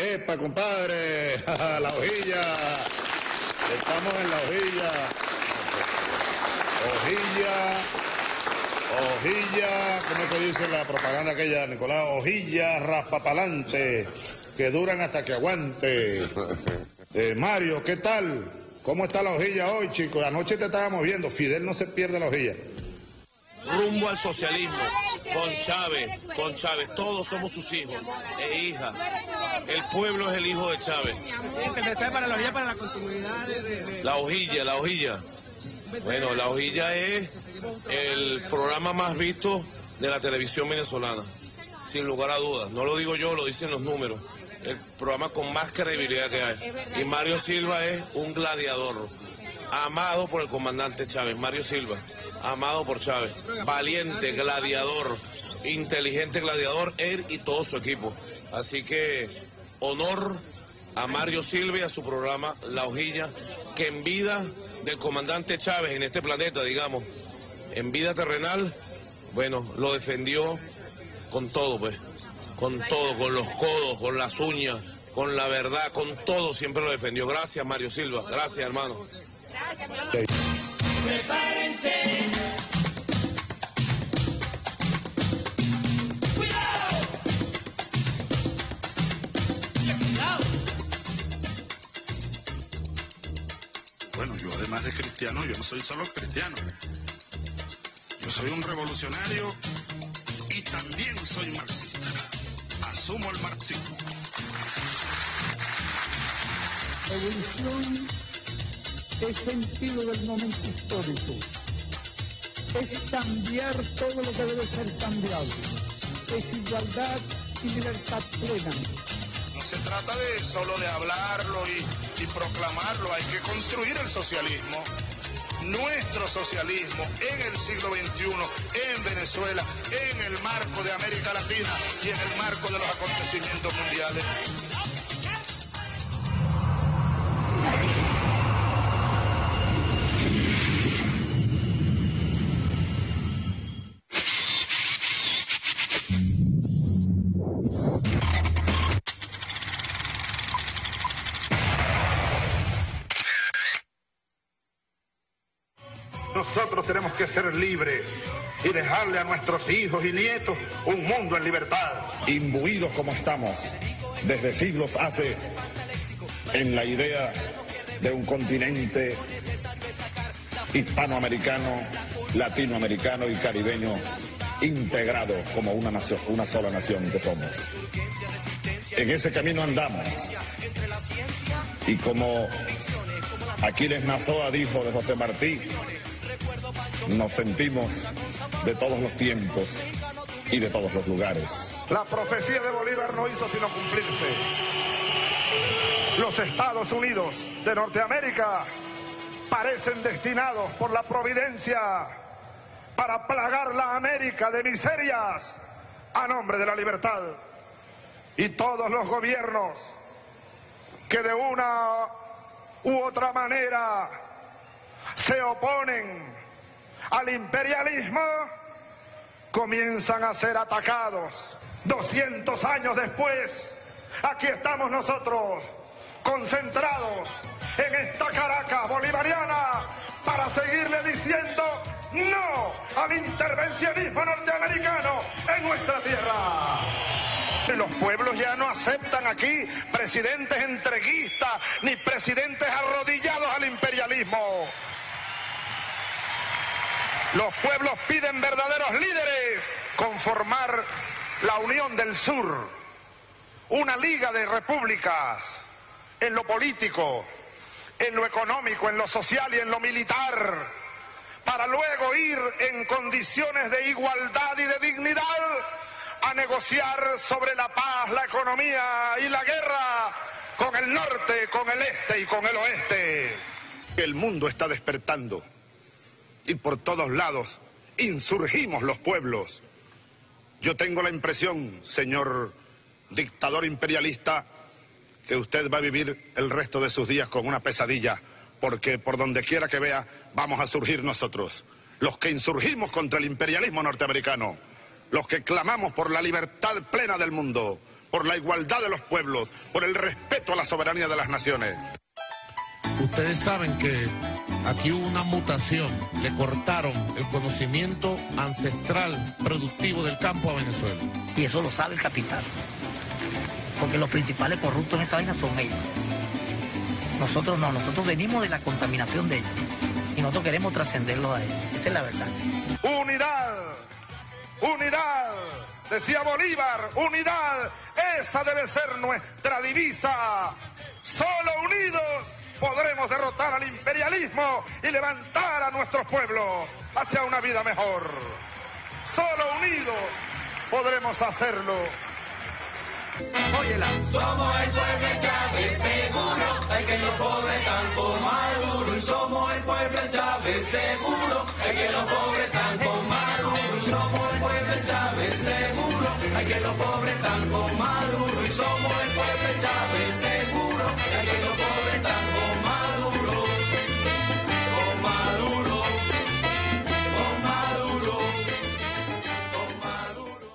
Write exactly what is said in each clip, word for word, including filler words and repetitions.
Epa, compadre, la hojilla. Estamos en la hojilla. Hojilla. Hojilla, ¿cómo es que dice la propaganda aquella, Nicolás? Hojilla raspapalante, que duran hasta que aguante. Eh, Mario, ¿qué tal? ¿Cómo está la hojilla hoy, chicos? Anoche te estábamos viendo, Fidel no se pierde la hojilla. Rumbo al socialismo, con Chávez, con Chávez, todos somos sus hijos e hijas. El pueblo es el hijo de Chávez. Para la hojilla, para la continuidad de, de... La hojilla, la hojilla. Bueno, la hojilla es el programa más visto de la televisión venezolana, sin lugar a dudas. No lo digo yo, lo dicen los números. El programa con más credibilidad que hay. Y Mario Silva es un gladiador, amado por el comandante Chávez. Mario Silva, amado por Chávez. Valiente, gladiador, inteligente gladiador, él y todo su equipo. Así que honor a Mario Silva y a su programa La Hojilla, que en vida del comandante Chávez en este planeta, digamos, en vida terrenal, bueno, lo defendió con todo, pues, con todo, con los codos, con las uñas, con la verdad, con todo, siempre lo defendió. Gracias, Mario Silva, gracias, hermano. Gracias, mi amor. Prepárense. Bueno, yo además de cristiano, yo no soy solo cristiano. Yo soy un revolucionario y también soy marxista. Asumo el marxismo. Evolución es sentido del momento histórico. Es cambiar todo lo que debe ser cambiado. Es igualdad y libertad plena. No se trata de solo de hablarlo y, y proclamarlo, hay que construir el socialismo. Nuestro socialismo en el siglo veintiuno, en Venezuela, en el marco de América Latina y en el marco de los acontecimientos mundiales. Nosotros tenemos que ser libres y dejarle a nuestros hijos y nietos un mundo en libertad. Imbuidos como estamos desde siglos hace en la idea de un continente hispanoamericano, latinoamericano y caribeño integrado como una nación, una sola nación que somos. En ese camino andamos y como Aquiles Nazoa dijo de José Martí, nos sentimos de todos los tiempos y de todos los lugares. La profecía de Bolívar no hizo sino cumplirse. Los Estados Unidos de Norteamérica parecen destinados por la providencia para plagar la América de miserias a nombre de la libertad. Y todos los gobiernos que de una u otra manera se oponen al imperialismo comienzan a ser atacados. doscientos años después, aquí estamos nosotros, concentrados en esta Caracas bolivariana para seguirle diciendo no al intervencionismo norteamericano en nuestra tierra. Los pueblos ya no aceptan aquí presidentes entreguistas ni presidentes arrodillados al imperialismo. Los pueblos piden verdaderos líderes, conformar la Unión del Sur, una liga de repúblicas en lo político, en lo económico, en lo social y en lo militar, para luego ir en condiciones de igualdad y de dignidad a negociar sobre la paz, la economía y la guerra con el norte, con el este y con el oeste. El mundo está despertando. Y por todos lados insurgimos los pueblos. Yo tengo la impresión, señor dictador imperialista, que usted va a vivir el resto de sus días con una pesadilla, porque por donde quiera que vea vamos a surgir nosotros, los que insurgimos contra el imperialismo norteamericano, los que clamamos por la libertad plena del mundo, por la igualdad de los pueblos, por el respeto a la soberanía de las naciones. Ustedes saben que aquí hubo una mutación, le cortaron el conocimiento ancestral productivo del campo a Venezuela. Y eso lo sabe el capital, porque los principales corruptos en esta vaina son ellos. Nosotros no, nosotros venimos de la contaminación de ellos y nosotros queremos trascenderlos a ellos. Esa es la verdad. Unidad, unidad, decía Bolívar, unidad, esa debe ser nuestra divisa. Solo unidos podremos derrotar al imperialismo y levantar a nuestros pueblos hacia una vida mejor. Solo unidos podremos hacerlo. Óyela. Somos el pueblo de Chávez, seguro, es que los pobres están con Maduro. Y somos el pueblo de Chávez, seguro, es que los pobres están con Maduro. Y somos el pueblo de Chávez, seguro, es que los pobres están con Maduro. Y somos el pueblo de Chávez, seguro, es que los pobres están con Maduro. Con Maduro, con Maduro, con Maduro.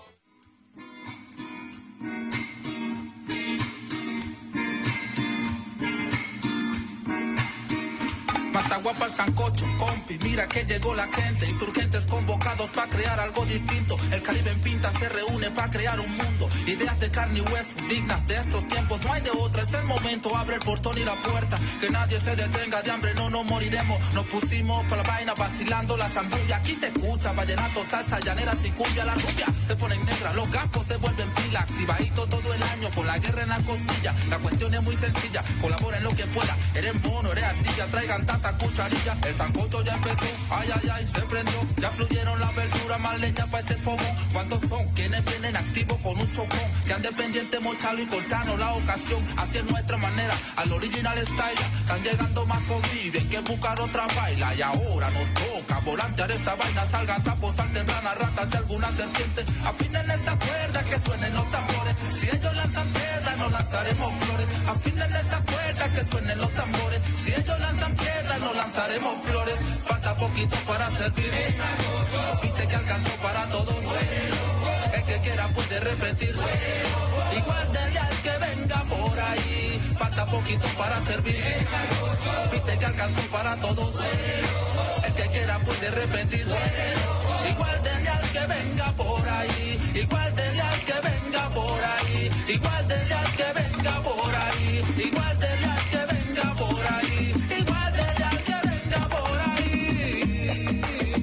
Matagua para el sancocho, compi, mira que llegó la gente. Insurgentes convocados para crear algo distinto. El Caribe en pinta se reúne para crear un mundo. Ideas de carne y hueso, dignas de estos tiempos. No hay de otra, es el momento, abre el portón y la puerta. Que nadie se detenga de hambre, no nos moriremos. Nos pusimos para la vaina vacilando la zambumbia. Aquí se escucha vallenato, salsa, llaneras y cumbia. La rubia se ponen negra, los gafos se vuelven pila. Activadito todo el año con la guerra en la costilla. La cuestión es muy sencilla, colabora en lo que pueda. Eres mono, eres ardilla, traigan taza, cucharilla. El sancocho ya empezó, ay, ay, ay, se prendió. Ya fluyeron las verduras, más leña para ese fuego. ¿Cuántos son? Quienes vienen activos con un chocón? Que han dependiente Mochalo y Cortano la ocasión. Así es nuestra manera, al original style. Están llegando más conviven que buscar otra baila. Y ahora nos toca volantear esta vaina. Salgan sapos, salten ranas, ratas y alguna serpiente. Afinen esa cuerda que suenen los tambores. Si ellos lanzan piedras, no lanzaremos flores. Afinen esa cuerda que suenen los tambores. Si ellos lanzan piedras, no lanzaremos flores. Falta poquito para servir. Viste que alcanzó para todos. El que quiera puede repetir. Igual de real que venga por ahí. Falta poquito para servir. Viste que alcanzó para todos. El que quiera puede repetir. Igual de real que venga por ahí. Igual de real que venga por ahí. Igual de real que venga por ahí. Igual de real que venga por ahí. Igual de real que venga por ahí.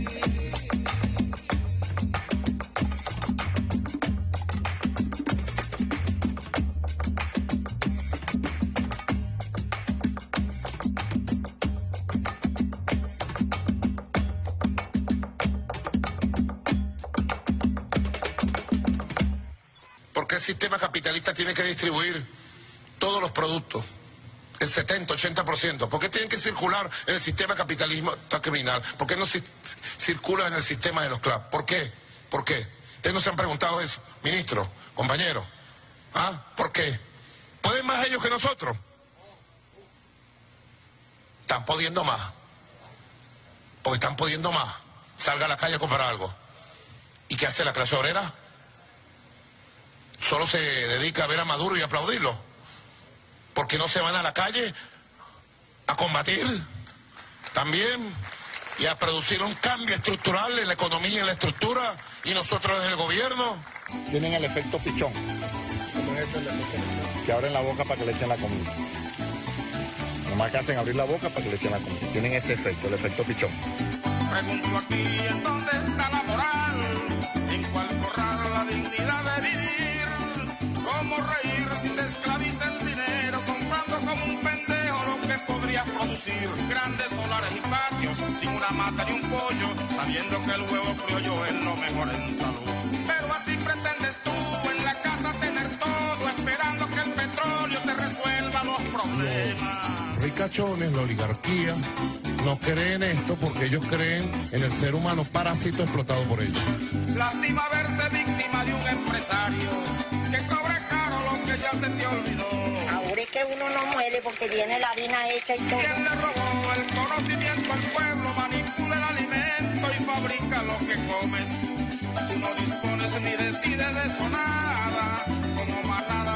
¿Por qué el sistema capitalista tiene que distribuir todos los productos? El setenta, ochenta por ciento. ¿Por qué tienen que circular en el sistema capitalismo criminal? ¿Por qué no ci circula en el sistema de los C L A P? ¿Por qué? ¿Por qué? ¿Ustedes no se han preguntado eso? Ministro, compañero. ¿Ah? ¿Por qué? ¿Pueden más ellos que nosotros? Están pudiendo más. Porque están pudiendo más. Salga a la calle a comprar algo. ¿Y qué hace la clase obrera? Solo se dedica a ver a Maduro y aplaudirlo. Porque no se van a la calle a combatir también y a producir un cambio estructural en la economía y en la estructura, y nosotros desde el gobierno. Tienen el efecto pichón. Que abren la boca para que le echen la comida. Nomás que hacen abrir la boca para que le echen la comida. Tienen ese efecto, el efecto pichón. Pregunto aquí en dónde está la moral, en cuál corral la dignidad de vivir, cómo reír si te esclaviza el dinero, comprando como un pendejo lo que podrías producir, grandes solares y patios, sin una mata ni un pollo, sabiendo que el huevo criollo es lo mejor en salud. Pero así pretendes tú en la casa tener todo, esperando que el petróleo te resuelva los problemas. Los ricachones, la oligarquía, no creen esto porque ellos creen en el ser humano parásito explotado por ellos. Lástima verse víctima de un empresario que cobra caro lo que ya se te olvidó. Ahora es que uno no muere porque viene la harina hecha y todo. Quien le robó el conocimiento al pueblo, manipula el alimento y fabrica lo que comes. Tú no dispones ni decides de eso nada, como manada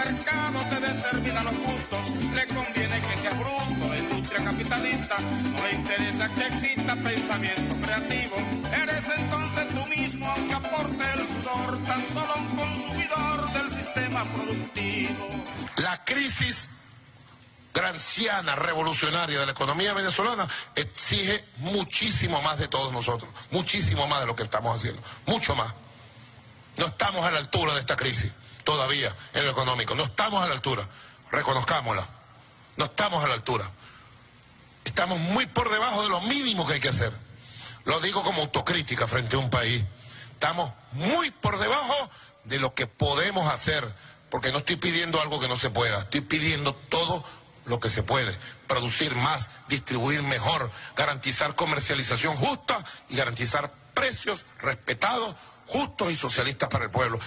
mercado te determina los gustos, le conviene que sea bruto, la industria capitalista no le interesa que exista pensamiento creativo, eres entonces tú mismo, aunque aporte el sudor, tan solo un consumidor del sistema productivo. La crisis granciana, revolucionaria de la economía venezolana exige muchísimo más de todos nosotros, muchísimo más de lo que estamos haciendo, mucho más. No estamos a la altura de esta crisis todavía en lo económico, no estamos a la altura, reconozcámosla, no estamos a la altura. Estamos muy por debajo de lo mínimo que hay que hacer. Lo digo como autocrítica frente a un país. Estamos muy por debajo de lo que podemos hacer, porque no estoy pidiendo algo que no se pueda, estoy pidiendo todo lo que se puede, producir más, distribuir mejor, garantizar comercialización justa y garantizar precios respetados, justos y socialistas para el pueblo.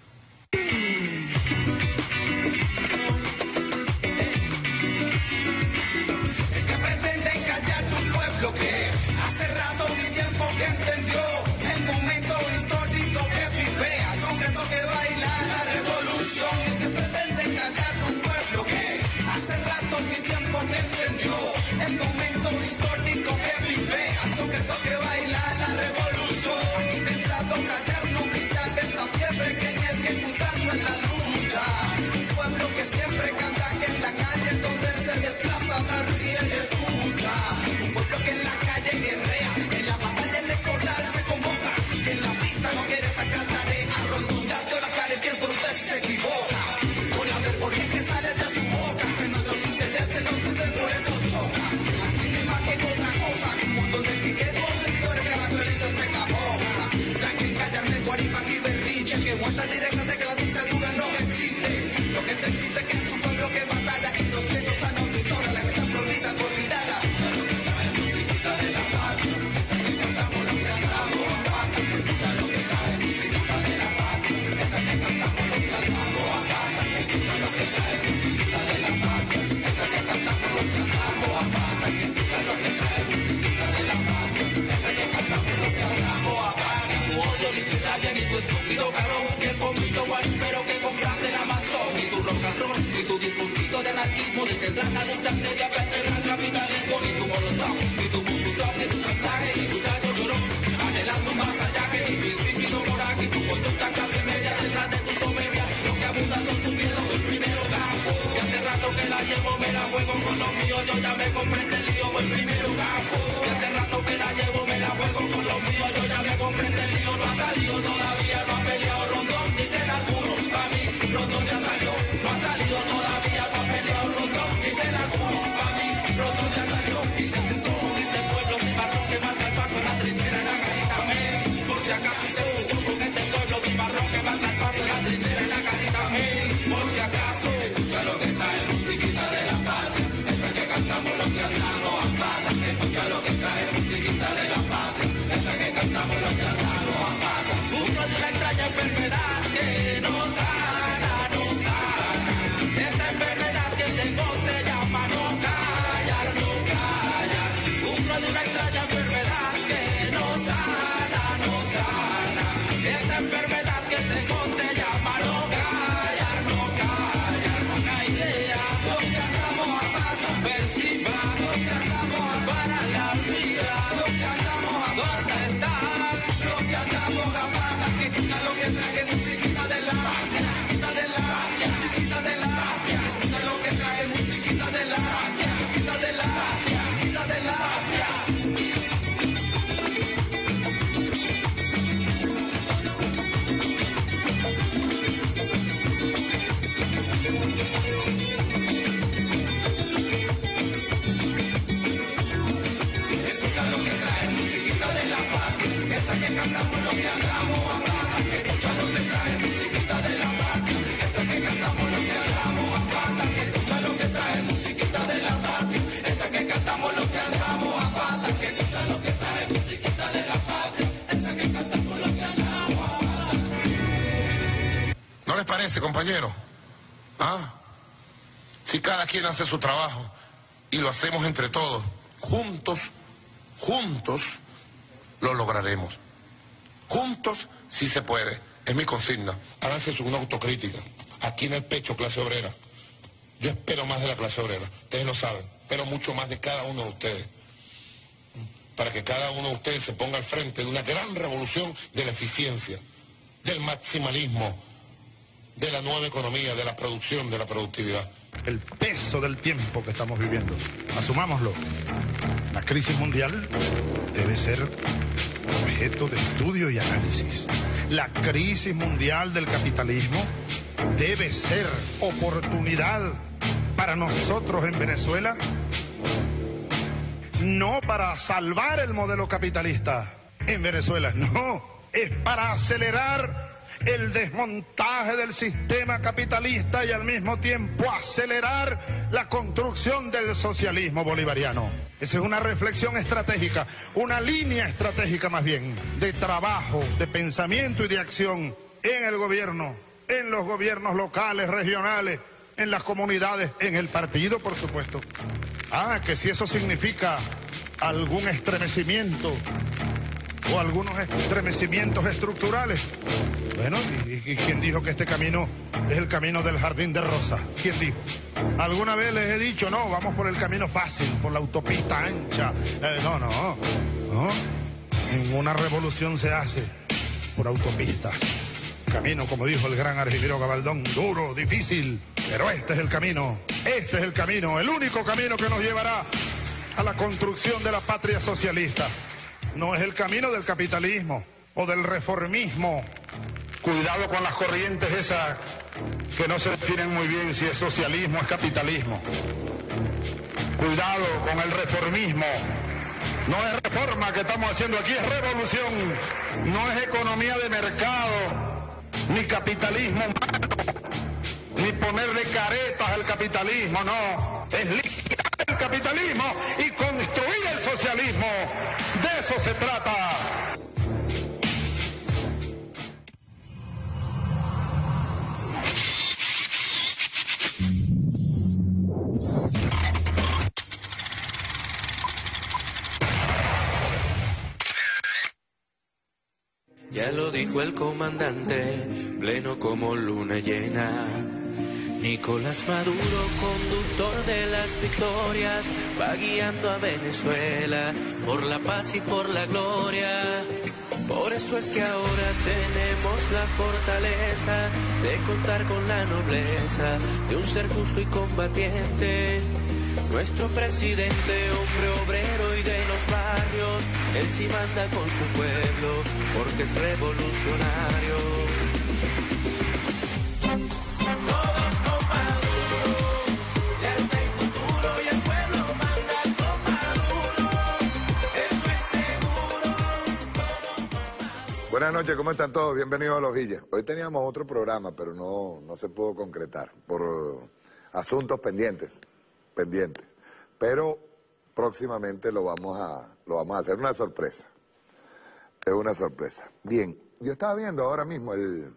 Es que pretenden callar tu pueblo que hace rato y tiempo que entendió el momento histórico que vivea, concreto que baila la revolución. Es que pretenden callar tu pueblo que hace rato y tiempo que entendió el momento histórico que vivea, concreto que baila la revolución. Han intentado callarnos, quitar esta fiebre que en el que juntarnos en la lucha. Un pueblo que siempre canta, que en la calle donde se desplaza la ríe y escucha. Un pueblo que en la calle guerrea, en la batalla electoral se convoca, que en la pista no quiere sacar tarea, rotundando la cara y que por usted se equivoca. Con la verborrea que sale de su boca, que nuestros intereses no suceden, por eso choca. Aquí no hay más que otra cosa, un mundo de piqueros, seguidores que la violencia se caboca. Tranquen callarme guaripa y berrinche, que vuelta directa de que la dictadura no existe. Lo que se existe que es un pueblo que batalla y doscientos años de historia, la que se prohibida por Vidala. Y tu discursito de anarquismo, de tendrás la lucha seria, perderá el capitalismo, y tu molotov, y tu molotov, y tu chantaje, y tu chacho llorón, anhelando más allá que mi principio coraje, y tu conducta clase media, detrás de tu soberbia, lo que abunda son tus miedos, el primero gafo, que hace rato que la llevo, me la juego con los míos, yo ya me comprende el lío, el primero gafo, que hace rato que la llevo, me la juego con los míos, yo ya me comprende el lío, no ha salido todavía, no ha peleado Rondón, dicen algunos, para mí, Rondón ya salió, no ha salido todavía, no ha peleado Rondón, dicen algunos, para mí, Rondón ya salió, y se juntó con este pueblo, mi marrón que marca el paso en la trinchera, en la carita, me, por si acaso, y se juntó con este pueblo, mi marrón que marca el paso en la trinchera, en la carita, me, por si acaso, escucha lo que trae musiquita de la patria, esa que cantamos los que andamos a patas, escucha lo que trae musiquita de la patria, esa que cantamos los que andamos a patas, sufro de una extraña enfermedad que no sana, no sana, esta enfermedad que tengo se llama no callar, no callar, sufro de una extraña enfermedad que no sana, no sana, esta enfermedad que tengo se llama no callar, no callar, una idea, lo que andamos a patas, perciba, lo que andamos a para la vida, lo que andamos a dónde está, lo que andamos a patas, que escucha lo que traje musiquita de la musiquita de la musiquita de la escucha lo que traje musiquita de la musiquita de la musiquita de la escucha lo que trae musiquita de la patria, esa que cantamos lo que andamos a patas, escucha lo que trae musiquita de la patria, esa que cantamos lo que andamos a patas, escucha lo que trae musiquita de la patria, esa que cantamos lo que andamos a patas, escucha lo que trae musiquita de la patria, esa que cantamos lo que andamos a patas. ¿No les parece, compañero? ¿Ah? Si cada quien hace su trabajo y lo hacemos entre todos, juntos, juntos, lo lograremos. Juntos sí se puede, es mi consigna. Háganse una autocrítica. aquí en el pecho, clase obrera. Yo espero más de la clase obrera, ustedes lo saben, espero mucho más de cada uno de ustedes, para que cada uno de ustedes se ponga al frente de una gran revolución de la eficiencia, del maximalismo, de la nueva economía, de la producción, de la productividad. El peso del tiempo que estamos viviendo, asumámoslo. La crisis mundial debe ser objeto de estudio y análisis. La crisis mundial del capitalismo debe ser oportunidad para nosotros en Venezuela, no para salvar el modelo capitalista en Venezuela, no, es para acelerar el desmontaje del sistema capitalista y al mismo tiempo acelerar la construcción del socialismo bolivariano. Esa es una reflexión estratégica, una línea estratégica más bien, de trabajo, de pensamiento y de acción en el gobierno, en los gobiernos locales, regionales, en las comunidades, en el partido, por supuesto. Ah, que si eso significa algún estremecimiento o algunos estremecimientos estructurales. Bueno, ¿y, y quién dijo que este camino es el camino del jardín de rosas? ¿Quién dijo? Alguna vez les he dicho, no, vamos por el camino fácil, por la autopista ancha. Eh, no, no, no. En una revolución se hace por autopistas. Camino, como dijo el gran Argimiro Gabaldón, duro, difícil, pero este es el camino, este es el camino, el único camino que nos llevará a la construcción de la patria socialista. No es el camino del capitalismo o del reformismo. Cuidado con las corrientes esas que no se definen muy bien si es socialismo o es capitalismo. Cuidado con el reformismo. No es reforma que estamos haciendo aquí, es revolución. No es economía de mercado, ni capitalismo humano, ni ponerle caretas al capitalismo, no. Es liquidar el capitalismo y construir el socialismo. De eso se trata. Ya lo dijo el comandante, pleno como luna llena. Nicolás Maduro, conductor de las victorias, va guiando a Venezuela por la paz y por la gloria. Por eso es que ahora tenemos la fortaleza de contar con la nobleza de un ser justo y combatiente. Nuestro presidente, hombre obrero y de los barrios, él sí manda con su pueblo, porque es revolucionario. Todos con Maduro, lealtad y futuro, y el pueblo manda con Maduro, eso es seguro. Todos con Maduro. Buenas noches, ¿cómo están todos? Bienvenidos a La Hojilla. Hoy teníamos otro programa, pero no, no se pudo concretar por uh, asuntos pendientes. pendientes, pero próximamente lo vamos a lo vamos a hacer una sorpresa. Es una sorpresa. Bien, yo estaba viendo ahora mismo el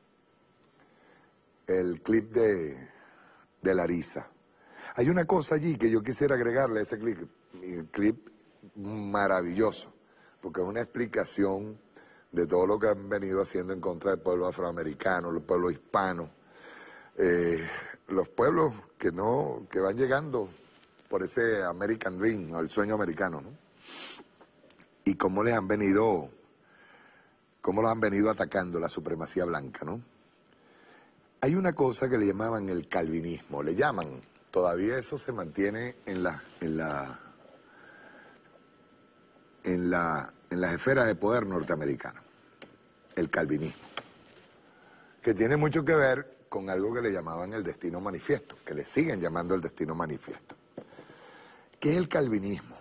el clip de de Larisa. Hay una cosa allí que yo quisiera agregarle a ese clip, el clip maravilloso, porque es una explicación de todo lo que han venido haciendo en contra del pueblo afroamericano, los pueblos hispanos, eh, los pueblos que no que van llegando por ese American Dream, el sueño americano, ¿no? Y cómo les han venido, cómo los han venido atacando la supremacía blanca, ¿no? Hay una cosa que le llamaban el calvinismo, le llaman, todavía eso se mantiene en la, en la, en la, en las esferas de poder norteamericanas, el calvinismo, que tiene mucho que ver con algo que le llamaban el destino manifiesto, que le siguen llamando el destino manifiesto. ¿Qué es el calvinismo?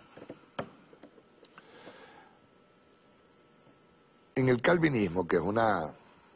En el calvinismo, que es una,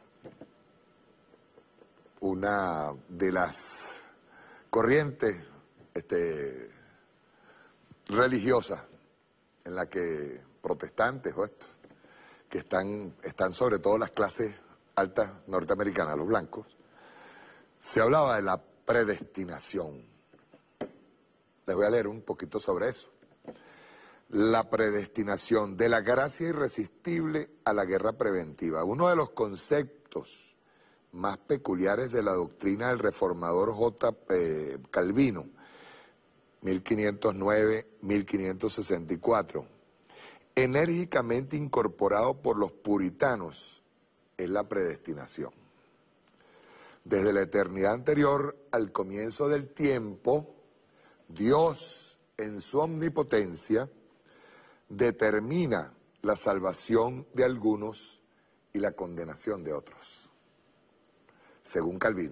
una de las corrientes este, religiosas en la que protestantes o estos, que están, están sobre todo las clases altas norteamericanas, los blancos, se hablaba de la predestinación. Les voy a leer un poquito sobre eso. La predestinación, de la gracia irresistible a la guerra preventiva. Uno de los conceptos más peculiares de la doctrina del reformador J. Eh, Calvino, mil quinientos nueve a mil quinientos sesenta y cuatro, enérgicamente incorporado por los puritanos, es la predestinación. Desde la eternidad anterior al comienzo del tiempo, Dios, en su omnipotencia, determina la salvación de algunos y la condenación de otros, según Calvino.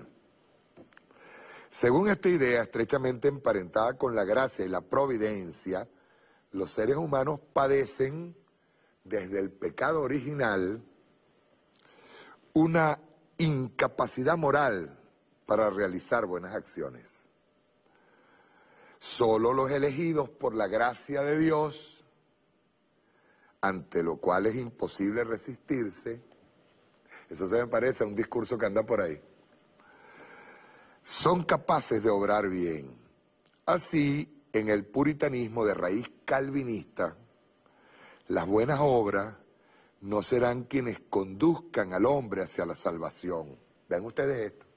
Según esta idea, estrechamente emparentada con la gracia y la providencia, los seres humanos padecen, desde el pecado original, una incapacidad moral para realizar buenas acciones. Solo los elegidos por la gracia de Dios, ante lo cual es imposible resistirse, eso se me parece a un discurso que anda por ahí, son capaces de obrar bien. Así, en el puritanismo de raíz calvinista, las buenas obras no serán quienes conduzcan al hombre hacia la salvación. Vean ustedes esto.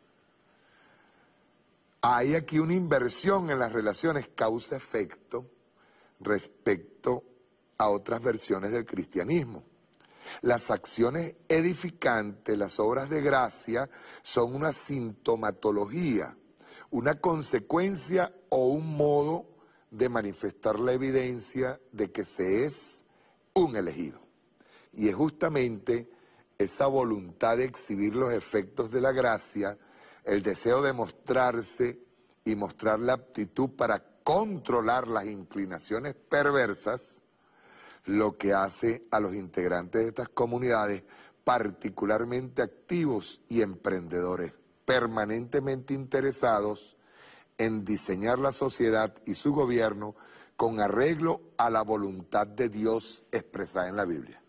Hay aquí una inversión en las relaciones causa-efecto respecto a otras versiones del cristianismo. Las acciones edificantes, las obras de gracia, son una sintomatología, una consecuencia o un modo de manifestar la evidencia de que se es un elegido. Y es justamente esa voluntad de exhibir los efectos de la gracia, el deseo de mostrarse y mostrar la aptitud para controlar las inclinaciones perversas, lo que hace a los integrantes de estas comunidades particularmente activos y emprendedores, permanentemente interesados en diseñar la sociedad y su gobierno con arreglo a la voluntad de Dios expresada en la Biblia.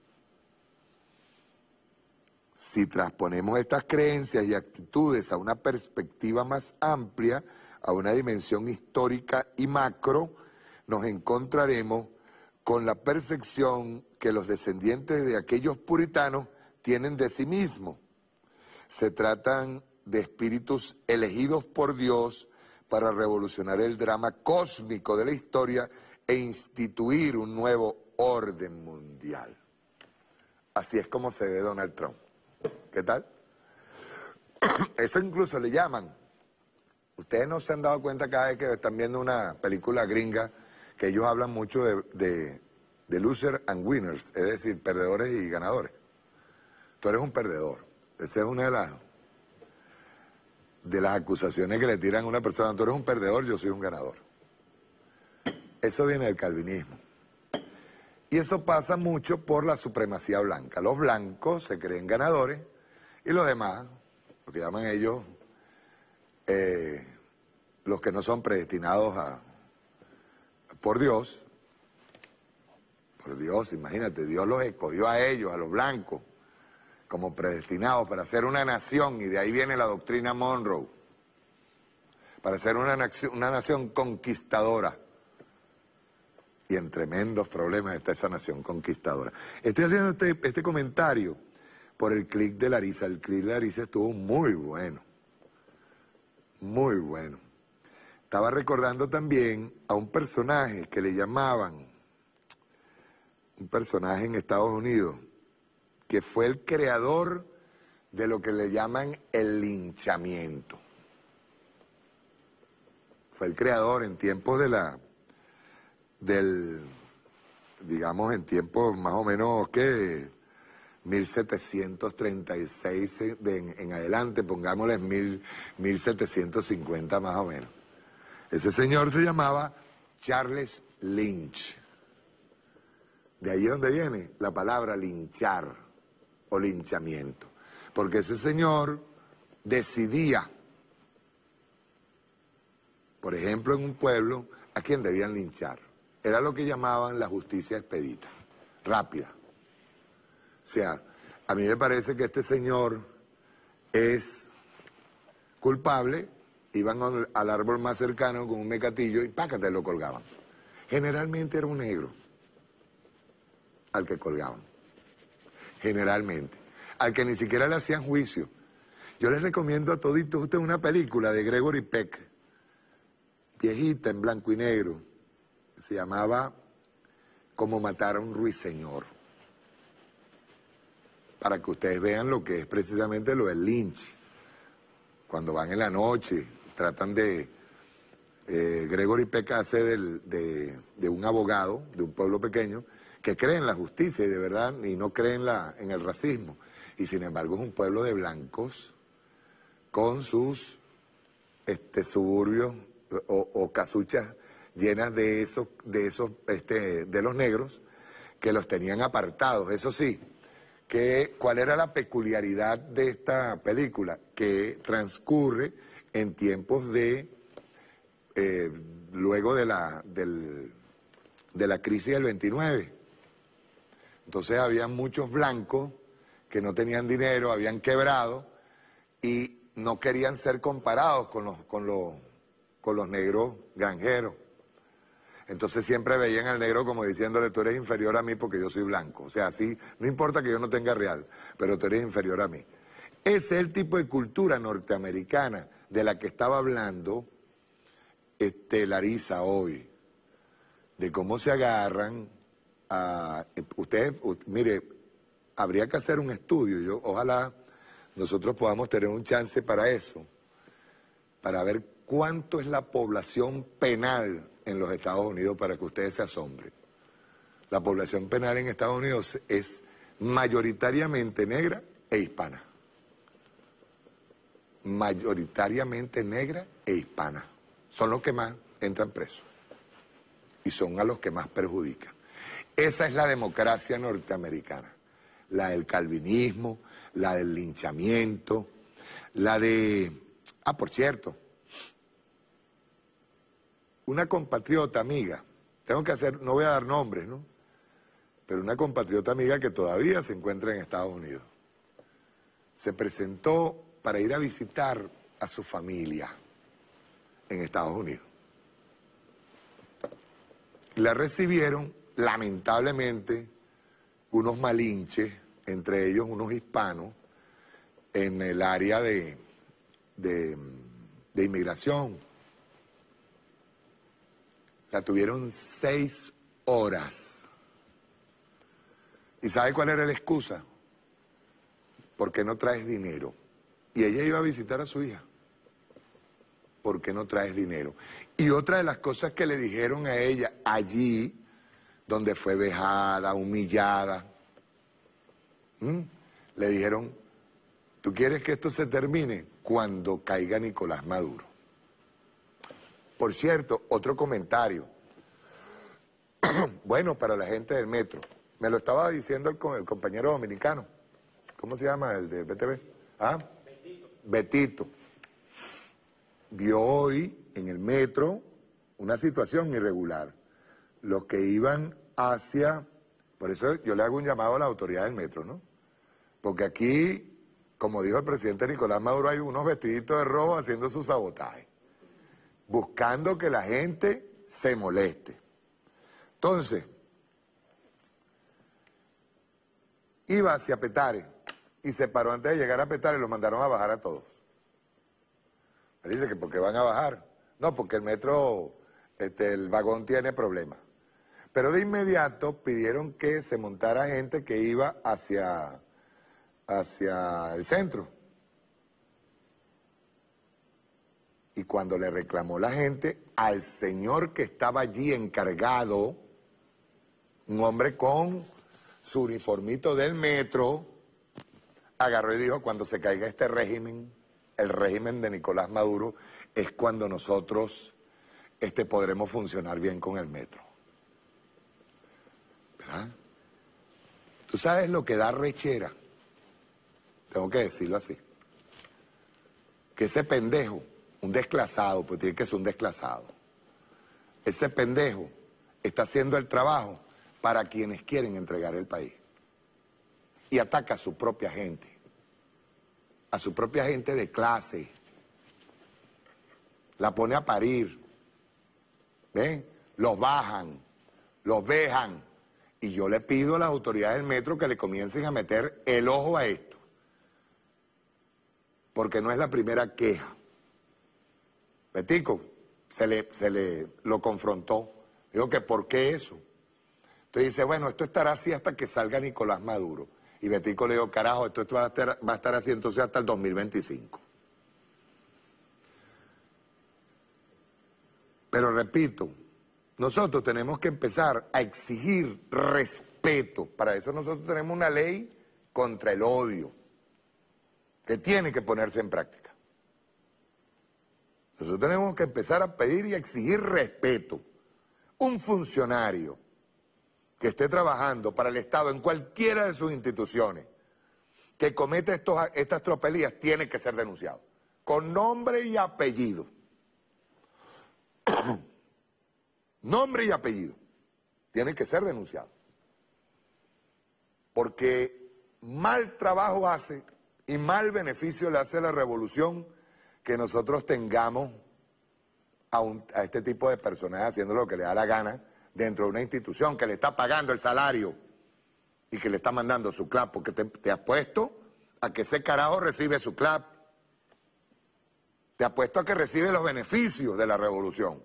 Si transponemos estas creencias y actitudes a una perspectiva más amplia, a una dimensión histórica y macro, nos encontraremos con la percepción que los descendientes de aquellos puritanos tienen de sí mismos. Se tratan de espíritus elegidos por Dios para revolucionar el drama cósmico de la historia e instituir un nuevo orden mundial. Así es como se ve Donald Trump. ¿Qué tal? Eso incluso le llaman. Ustedes no se han dado cuenta cada vez que están viendo una película gringa que ellos hablan mucho de, de, de loser and winners, es decir, perdedores y ganadores. Tú eres un perdedor. Esa es una de las, de las acusaciones que le tiran a una persona. Tú eres un perdedor, yo soy un ganador. Eso viene del calvinismo. Y eso pasa mucho por la supremacía blanca. Los blancos se creen ganadores y los demás, lo que llaman ellos, eh, los que no son predestinados a, por Dios, por Dios, imagínate, Dios los escogió a ellos, a los blancos, como predestinados para ser una nación, y de ahí viene la doctrina Monroe, para ser una nación, una nación conquistadora. Y en tremendos problemas está esa nación conquistadora. Estoy haciendo este, este comentario por el clic de Larisa. El clic de Larisa estuvo muy bueno, muy bueno. Estaba recordando también a un personaje que le llamaban, un personaje en Estados Unidos, que fue el creador de lo que le llaman el linchamiento. Fue el creador en tiempos de la, del, digamos en tiempos más o menos, ¿qué? mil setecientos treinta y seis de, en, en adelante, pongámosle mil, mil setecientos cincuenta más o menos. Ese señor se llamaba Charles Lynch. De ahí es donde viene la palabra linchar o linchamiento. Porque ese señor decidía, por ejemplo, en un pueblo, a quién debían linchar. Era lo que llamaban la justicia expedita, rápida. O sea, a mí me parece que este señor es culpable, iban al, al árbol más cercano con un mecatillo y pácate, lo colgaban. Generalmente era un negro al que colgaban, generalmente, al que ni siquiera le hacían juicio. Yo les recomiendo a toditos ustedes una película de Gregory Peck, viejita, en blanco y negro, se llamaba Cómo matar a un ruiseñor, para que ustedes vean lo que es precisamente lo del lynch. Cuando van en la noche, tratan de... Eh, Gregory Peck hace del, de, de un abogado de un pueblo pequeño que cree en la justicia y de verdad, y no cree en, la, en el racismo. Y sin embargo es un pueblo de blancos con sus este, suburbios o, o casuchas llenas de esos, de esos, este, de los negros, que los tenían apartados. Eso sí, que, ¿cuál era la peculiaridad de esta película? Que transcurre en tiempos de, eh, luego de la, del, de la crisis del veintinueve. Entonces había muchos blancos que no tenían dinero, habían quebrado y no querían ser comparados con los, con los, con los negros granjeros. Entonces siempre veían al negro como diciéndole, tú eres inferior a mí porque yo soy blanco. O sea, así, no importa que yo no tenga real, pero tú eres inferior a mí. Ese es el tipo de cultura norteamericana de la que estaba hablando este, Larisa hoy, de cómo se agarran a... Ustedes, mire, habría que hacer un estudio, yo ojalá nosotros podamos tener un chance para eso, para ver cuánto es la población penal en los Estados Unidos, para que ustedes se asombren. La población penal en Estados Unidos es mayoritariamente negra e hispana. Mayoritariamente negra e hispana. Son los que más entran presos y son a los que más perjudican. Esa es la democracia norteamericana, la del calvinismo, la del linchamiento, la de... Ah, por cierto, una compatriota amiga, tengo que hacer, no voy a dar nombres, ¿no? Pero una compatriota amiga que todavía se encuentra en Estados Unidos, se presentó para ir a visitar a su familia en Estados Unidos. La recibieron, lamentablemente, unos malinches, entre ellos unos hispanos, en el área de, de, de inmigración. La tuvieron seis horas. ¿Y sabe cuál era la excusa? ¿Por qué no traes dinero? Y ella iba a visitar a su hija. ¿Por qué no traes dinero? Y otra de las cosas que le dijeron a ella allí, donde fue vejada, humillada, ¿m? le dijeron, ¿tú quieres que esto se termine? Cuando caiga Nicolás Maduro. Por cierto, otro comentario. Bueno, para la gente del metro. Me lo estaba diciendo el, el compañero dominicano. ¿Cómo se llama el de B T V? ¿Ah? Betito. Betito. Vio hoy en el metro una situación irregular. Los que iban hacia... Por eso yo le hago un llamado a la autoridad del metro, ¿no? Porque aquí, como dijo el presidente Nicolás Maduro, hay unos vestiditos de robo haciendo su sabotaje, buscando que la gente se moleste. Entonces, iba hacia Petare y se paró antes de llegar a Petare y lo mandaron a bajar a todos. Me dice que ¿por qué van a bajar? No, porque el metro, este, el vagón tiene problemas. Pero de inmediato pidieron que se montara gente que iba hacia, hacia el centro. Y cuando le reclamó la gente al señor que estaba allí encargado, un hombre con su uniformito del metro, agarró y dijo, cuando se caiga este régimen, el régimen de Nicolás Maduro, es cuando nosotros este, podremos funcionar bien con el metro. ¿Verdad? Tú sabes lo que da rechera, tengo que decirlo así, que ese pendejo, un desclasado, pues tiene que ser un desclasado, ese pendejo está haciendo el trabajo para quienes quieren entregar el país y ataca a su propia gente, a su propia gente de clase, la pone a parir, ¿ven? Los bajan, los vejan, y yo le pido a las autoridades del metro que le comiencen a meter el ojo a esto, porque no es la primera queja. Betico se le, se le lo confrontó, dijo que ¿por qué eso? Entonces dice, bueno, esto estará así hasta que salga Nicolás Maduro. Y Betico le dijo, carajo, esto, esto va, a estar, va a estar así entonces hasta el dos mil veinticinco. Pero repito, nosotros tenemos que empezar a exigir respeto. Para eso nosotros tenemos una ley contra el odio, que tiene que ponerse en práctica. Nosotros tenemos que empezar a pedir y a exigir respeto. Un funcionario que esté trabajando para el Estado en cualquiera de sus instituciones, que cometa estos, estas tropelías, tiene que ser denunciado, con nombre y apellido. Nombre y apellido. Tiene que ser denunciado. Porque mal trabajo hace y mal beneficio le hace a la revolución que nosotros tengamos a, un, a este tipo de personas haciendo lo que le da la gana dentro de una institución que le está pagando el salario y que le está mandando su clap, porque te, te apuesto a que ese carajo recibe su clap. Te apuesto a que recibe los beneficios de la revolución.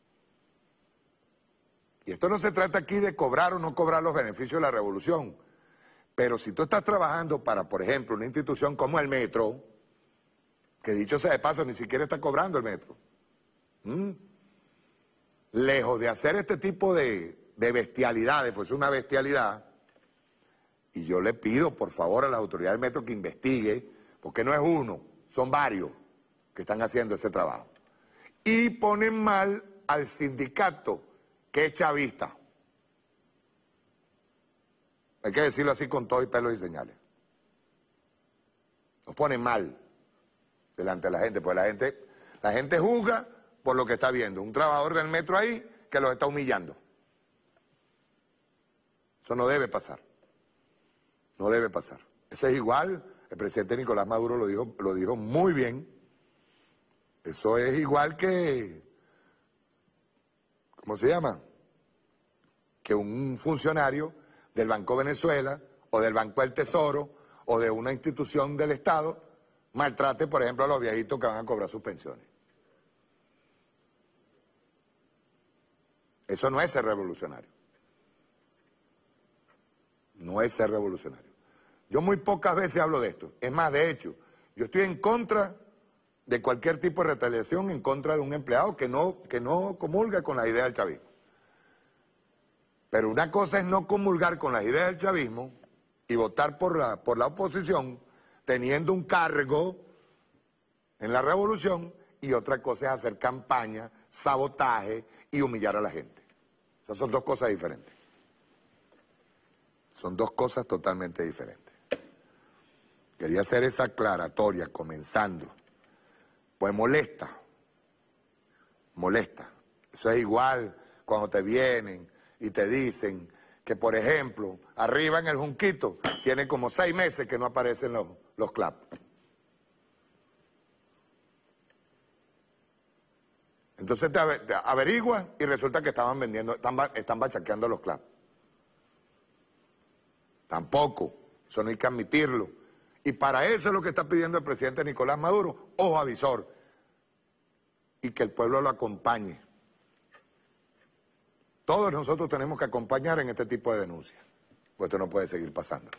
Y esto no se trata aquí de cobrar o no cobrar los beneficios de la revolución. Pero si tú estás trabajando para, por ejemplo, una institución como el metro, que dicho sea de paso, ni siquiera está cobrando el metro. ¿Mm? Lejos de hacer este tipo de, de bestialidades, pues es una bestialidad, y yo le pido, por favor, a las autoridades del metro que investigue, porque no es uno, son varios que están haciendo ese trabajo. Y ponen mal al sindicato, que es chavista. Hay que decirlo así con todo y pelos y señales. Nos ponen mal delante de la gente, porque la gente, la gente juzga por lo que está viendo. Un trabajador del metro ahí que los está humillando. Eso no debe pasar. No debe pasar. Eso es igual, el presidente Nicolás Maduro lo dijo, lo dijo muy bien. Eso es igual que, ¿cómo se llama? Que un funcionario del Banco Venezuela o del Banco del Tesoro o de una institución del Estado maltrate, por ejemplo, a los viejitos que van a cobrar sus pensiones. Eso no es ser revolucionario. No es ser revolucionario. Yo muy pocas veces hablo de esto. Es más, de hecho, yo estoy en contra de cualquier tipo de retaliación en contra de un empleado que no, que no comulga con la idea del chavismo. Pero una cosa es no comulgar con las ideas del chavismo y votar por la, por la oposición teniendo un cargo en la revolución, y otra cosa es hacer campaña, sabotaje y humillar a la gente. Esas son dos cosas diferentes. Son dos cosas totalmente diferentes. Quería hacer esa aclaratoria comenzando. Pues molesta, molesta. Eso es igual cuando te vienen y te dicen que, por ejemplo, arriba en el Junquito tiene como seis meses que no aparecen los, los claps. Entonces te, te averiguas y resulta que estaban vendiendo, están, están bachaqueando los claps. Tampoco, eso no hay que admitirlo. Y para eso es lo que está pidiendo el presidente Nicolás Maduro, ojo avisor, y que el pueblo lo acompañe. Todos nosotros tenemos que acompañar en este tipo de denuncias, pues esto no puede seguir pasando.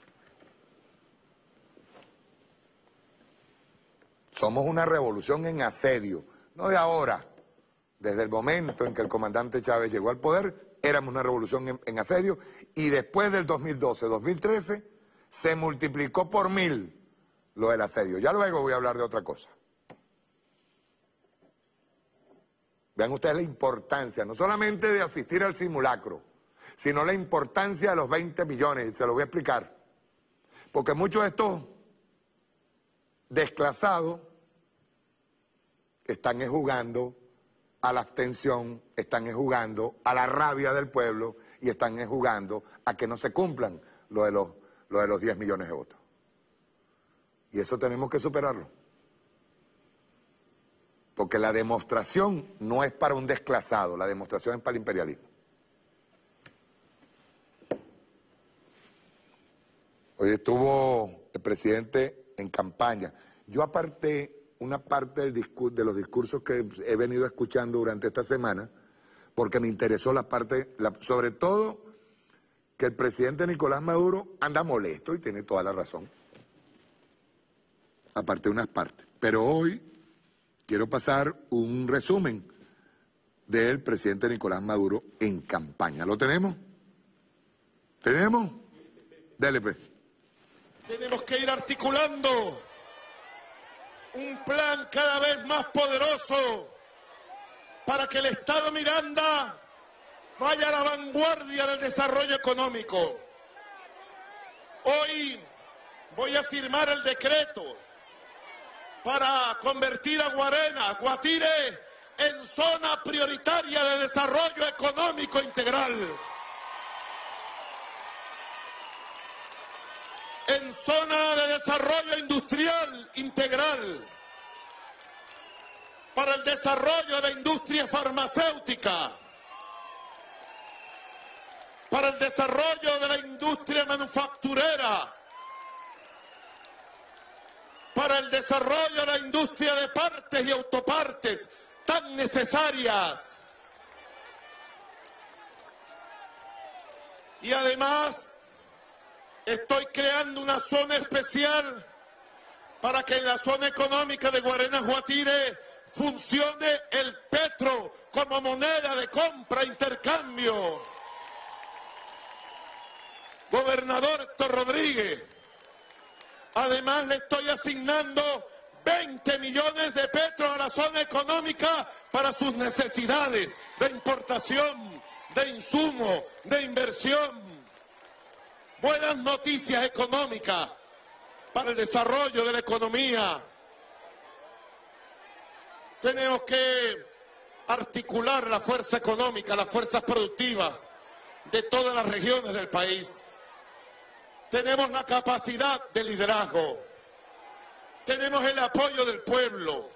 Somos una revolución en asedio, no de ahora. Desde el momento en que el comandante Chávez llegó al poder, éramos una revolución en, en asedio, y después del dos mil doce, dos mil trece, se multiplicó por mil lo del asedio. Ya luego voy a hablar de otra cosa. Vean ustedes la importancia, no solamente de asistir al simulacro, sino la importancia de los veinte millones, y se lo voy a explicar. Porque muchos de estos desclasados están jugando a la abstención, están jugando a la rabia del pueblo y están jugando a que no se cumplan lo de los, lo de los diez millones de votos. Y eso tenemos que superarlo. Porque la demostración no es para un desclasado, la demostración es para el imperialismo. Hoy estuvo el presidente en campaña. Yo aparté una parte del discur- de los discursos que he venido escuchando durante esta semana, porque me interesó la parte, la, sobre todo que el presidente Nicolás Maduro anda molesto y tiene toda la razón. Aparté unas partes. Pero hoy quiero pasar un resumen del presidente Nicolás Maduro en campaña. ¿Lo tenemos? ¿Tenemos? Dale, pues. Tenemos que ir articulando un plan cada vez más poderoso para que el Estado Miranda vaya a la vanguardia del desarrollo económico. Hoy voy a firmar el decreto para convertir a Guarena, Guatire, en zona prioritaria de desarrollo económico integral. En zona de desarrollo industrial integral, para el desarrollo de la industria farmacéutica, para el desarrollo de la industria manufacturera, para el desarrollo de la industria de partes y autopartes tan necesarias. Y además estoy creando una zona especial para que en la zona económica de Guarenas Guatire funcione el petro como moneda de compra e intercambio. Gobernador Héctor Rodríguez, además le estoy asignando veinte millones de petro a la zona económica para sus necesidades de importación, de insumo, de inversión. Buenas noticias económicas para el desarrollo de la economía. Tenemos que articular la fuerza económica, las fuerzas productivas de todas las regiones del país. Tenemos la capacidad de liderazgo. Tenemos el apoyo del pueblo.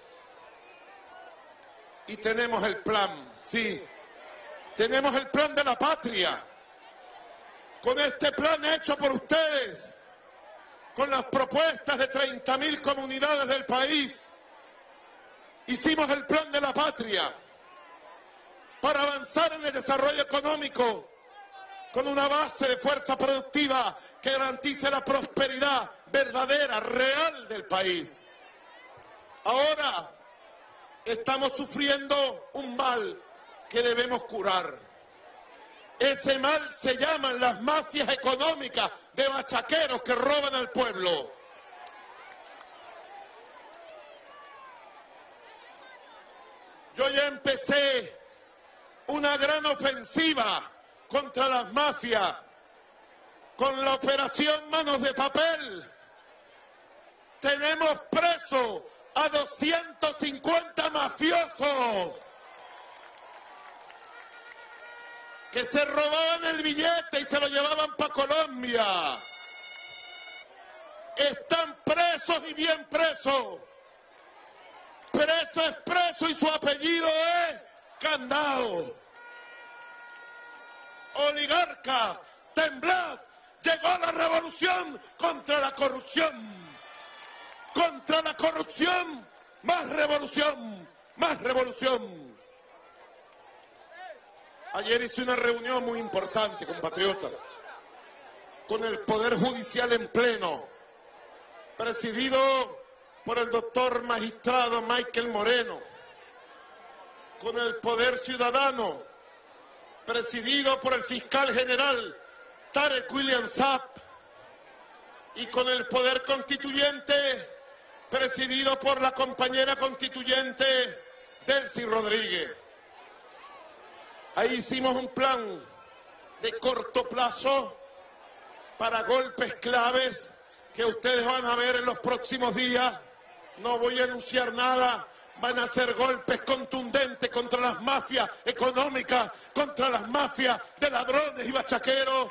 Y tenemos el plan, sí. Tenemos el plan de la patria. Con este plan hecho por ustedes, con las propuestas de treinta mil comunidades del país, hicimos el plan de la patria para avanzar en el desarrollo económico con una base de fuerza productiva que garantice la prosperidad verdadera, real del país. Ahora estamos sufriendo un mal que debemos curar. Ese mal se llaman las mafias económicas de bachaqueros que roban al pueblo. Yo ya empecé una gran ofensiva contra las mafias con la operación Manos de Papel. Tenemos presos a doscientos cincuenta mafiosos que se robaban el billete y se lo llevaban para Colombia. Están presos y bien presos. Preso es preso y su apellido es Candado. Oligarca, temblad, llegó la revolución contra la corrupción. Contra la corrupción, más revolución, más revolución. Ayer hice una reunión muy importante, compatriotas, con el Poder Judicial en pleno, presidido por el doctor magistrado Michael Moreno, con el Poder Ciudadano, presidido por el fiscal general Tarek William Saab, y con el Poder Constituyente, presidido por la compañera constituyente Delcy Rodríguez. Ahí hicimos un plan de corto plazo para golpes claves que ustedes van a ver en los próximos días. No voy a anunciar nada. Van a ser golpes contundentes contra las mafias económicas, contra las mafias de ladrones y bachaqueros.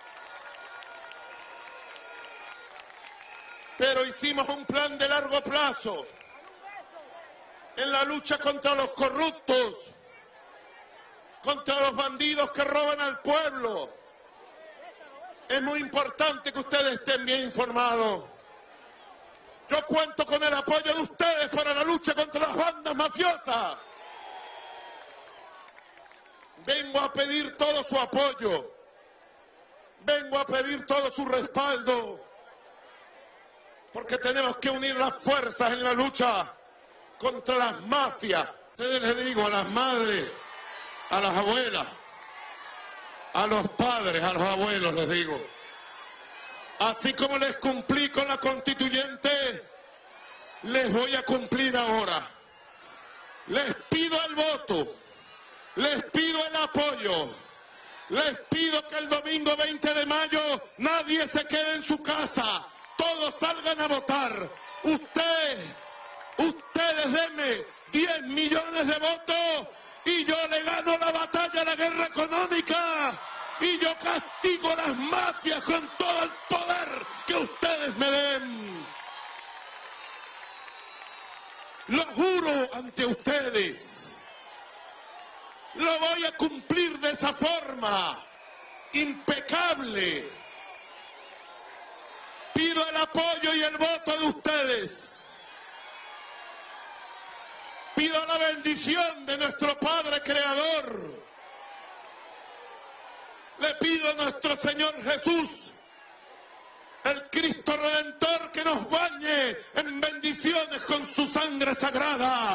Pero hicimos un plan de largo plazo en la lucha contra los corruptos, contra los bandidos que roban al pueblo. Es muy importante que ustedes estén bien informados. Yo cuento con el apoyo mafiosa. Vengo a pedir todo su apoyo. Vengo a pedir todo su respaldo. Porque tenemos que unir las fuerzas en la lucha contra las mafias. Ustedes les digo, a las madres, a las abuelas, a los padres, a los abuelos les digo. Así como les cumplí con la constituyente, les voy a cumplir ahora. Les pido el voto, les pido el apoyo, les pido que el domingo veinte de mayo nadie se quede en su casa, todos salgan a votar. Ustedes, ustedes denme diez millones de votos y yo le gano la batalla a la guerra económica. Y yo castigo a las mafias con todo el poder que ustedes me den. Lo juro ante ustedes. Lo voy a cumplir de esa forma, impecable. Pido el apoyo y el voto de ustedes. Pido la bendición de nuestro Padre Creador. Le pido a nuestro Señor Jesús, el Cristo Redentor, que nos bañe en bendiciones con su sangre sagrada.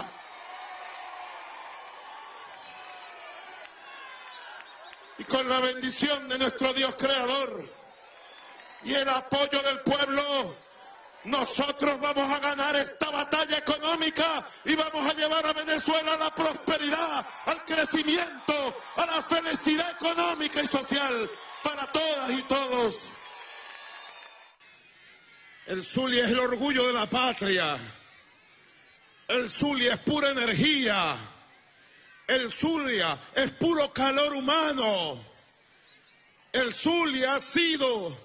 Y con la bendición de nuestro Dios Creador y el apoyo del pueblo, nosotros vamos a ganar esta batalla económica y vamos a llevar a Venezuela a la prosperidad, al crecimiento, a la felicidad económica y social para todas y todos. El Zulia es el orgullo de la patria. El Zulia es pura energía. El Zulia es puro calor humano. El Zulia ha sido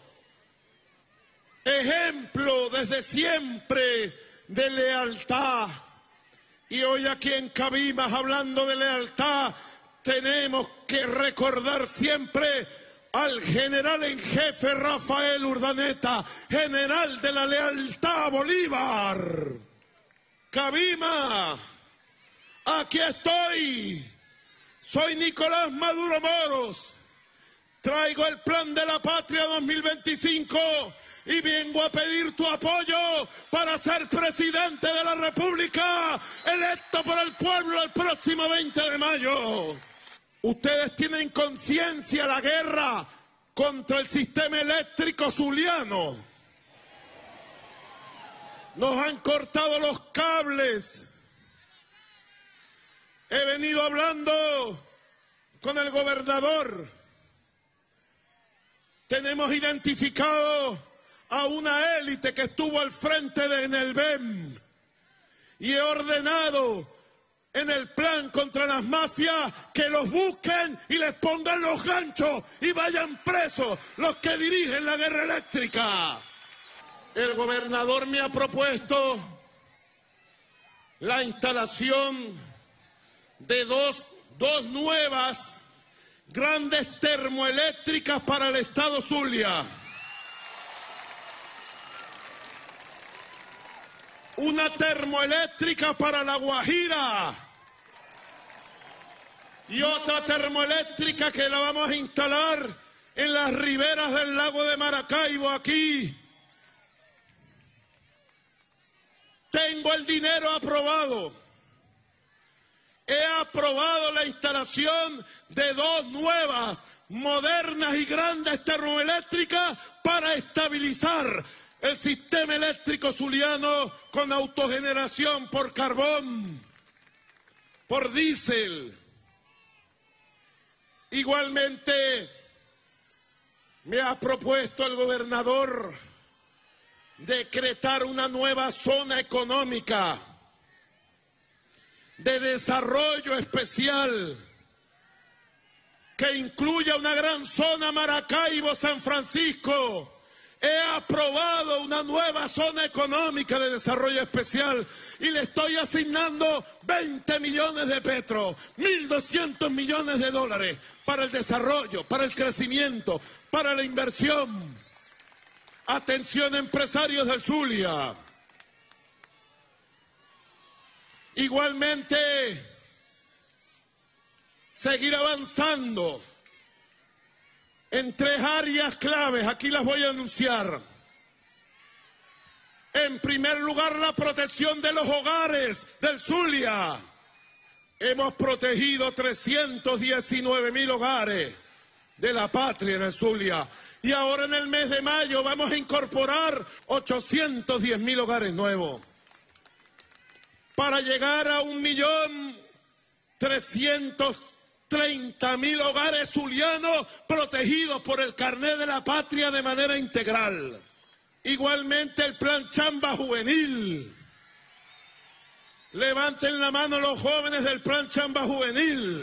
ejemplo desde siempre de lealtad. Y hoy aquí en Cabimas, hablando de lealtad, tenemos que recordar siempre al general en jefe Rafael Urdaneta, general de la lealtad Bolívar. Cabimas, aquí estoy. Soy Nicolás Maduro Moros. Traigo el plan de la patria dos mil veinticinco y vengo a pedir tu apoyo para ser presidente de la República, electo por el pueblo el próximo veinte de mayo. Ustedes tienen conciencia la guerra contra el sistema eléctrico zuliano. Nos han cortado los cables. He venido hablando con el gobernador. Tenemos identificado a una élite que estuvo al frente de Enelbem y he ordenado en el plan contra las mafias que los busquen y les pongan los ganchos y vayan presos los que dirigen la guerra eléctrica. El gobernador me ha propuesto la instalación de dos, dos nuevas grandes termoeléctricas para el estado Zulia. Una termoeléctrica para La Guajira y otra termoeléctrica que la vamos a instalar en las riberas del lago de Maracaibo, aquí. Tengo el dinero aprobado. He aprobado la instalación de dos nuevas, modernas y grandes termoeléctricas para estabilizar el sistema eléctrico zuliano con autogeneración por carbón, por diésel. Igualmente, me ha propuesto el gobernador decretar una nueva zona económica de desarrollo especial que incluya una gran zona Maracaibo-San Francisco. He aprobado una nueva zona económica de desarrollo especial y le estoy asignando veinte millones de petros, mil doscientos millones de dólares para el desarrollo, para el crecimiento, para la inversión. Atención, empresarios del Zulia. Igualmente, seguir avanzando en tres áreas claves. Aquí las voy a anunciar. En primer lugar, la protección de los hogares del Zulia. Hemos protegido trescientos diecinueve mil hogares de la patria en el Zulia. Y ahora en el mes de mayo vamos a incorporar ochocientos diez mil hogares nuevos, para llegar a un millón trescientos treinta mil hogares zulianos protegidos por el carnet de la patria de manera integral. Igualmente el plan Chamba Juvenil. Levanten la mano los jóvenes del plan Chamba Juvenil.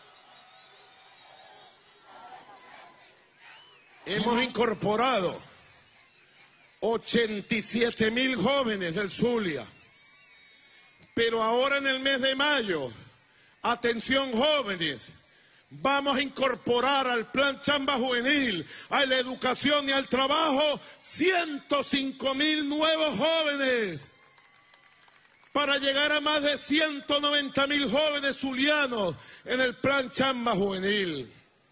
Hemos incorporado ochenta y siete mil jóvenes del Zulia. Pero ahora en el mes de mayo, atención jóvenes, vamos a incorporar al plan Chamba Juvenil, a la educación y al trabajo, ciento cinco mil nuevos jóvenes, para llegar a más de ciento noventa mil jóvenes zulianos en el plan Chamba Juvenil.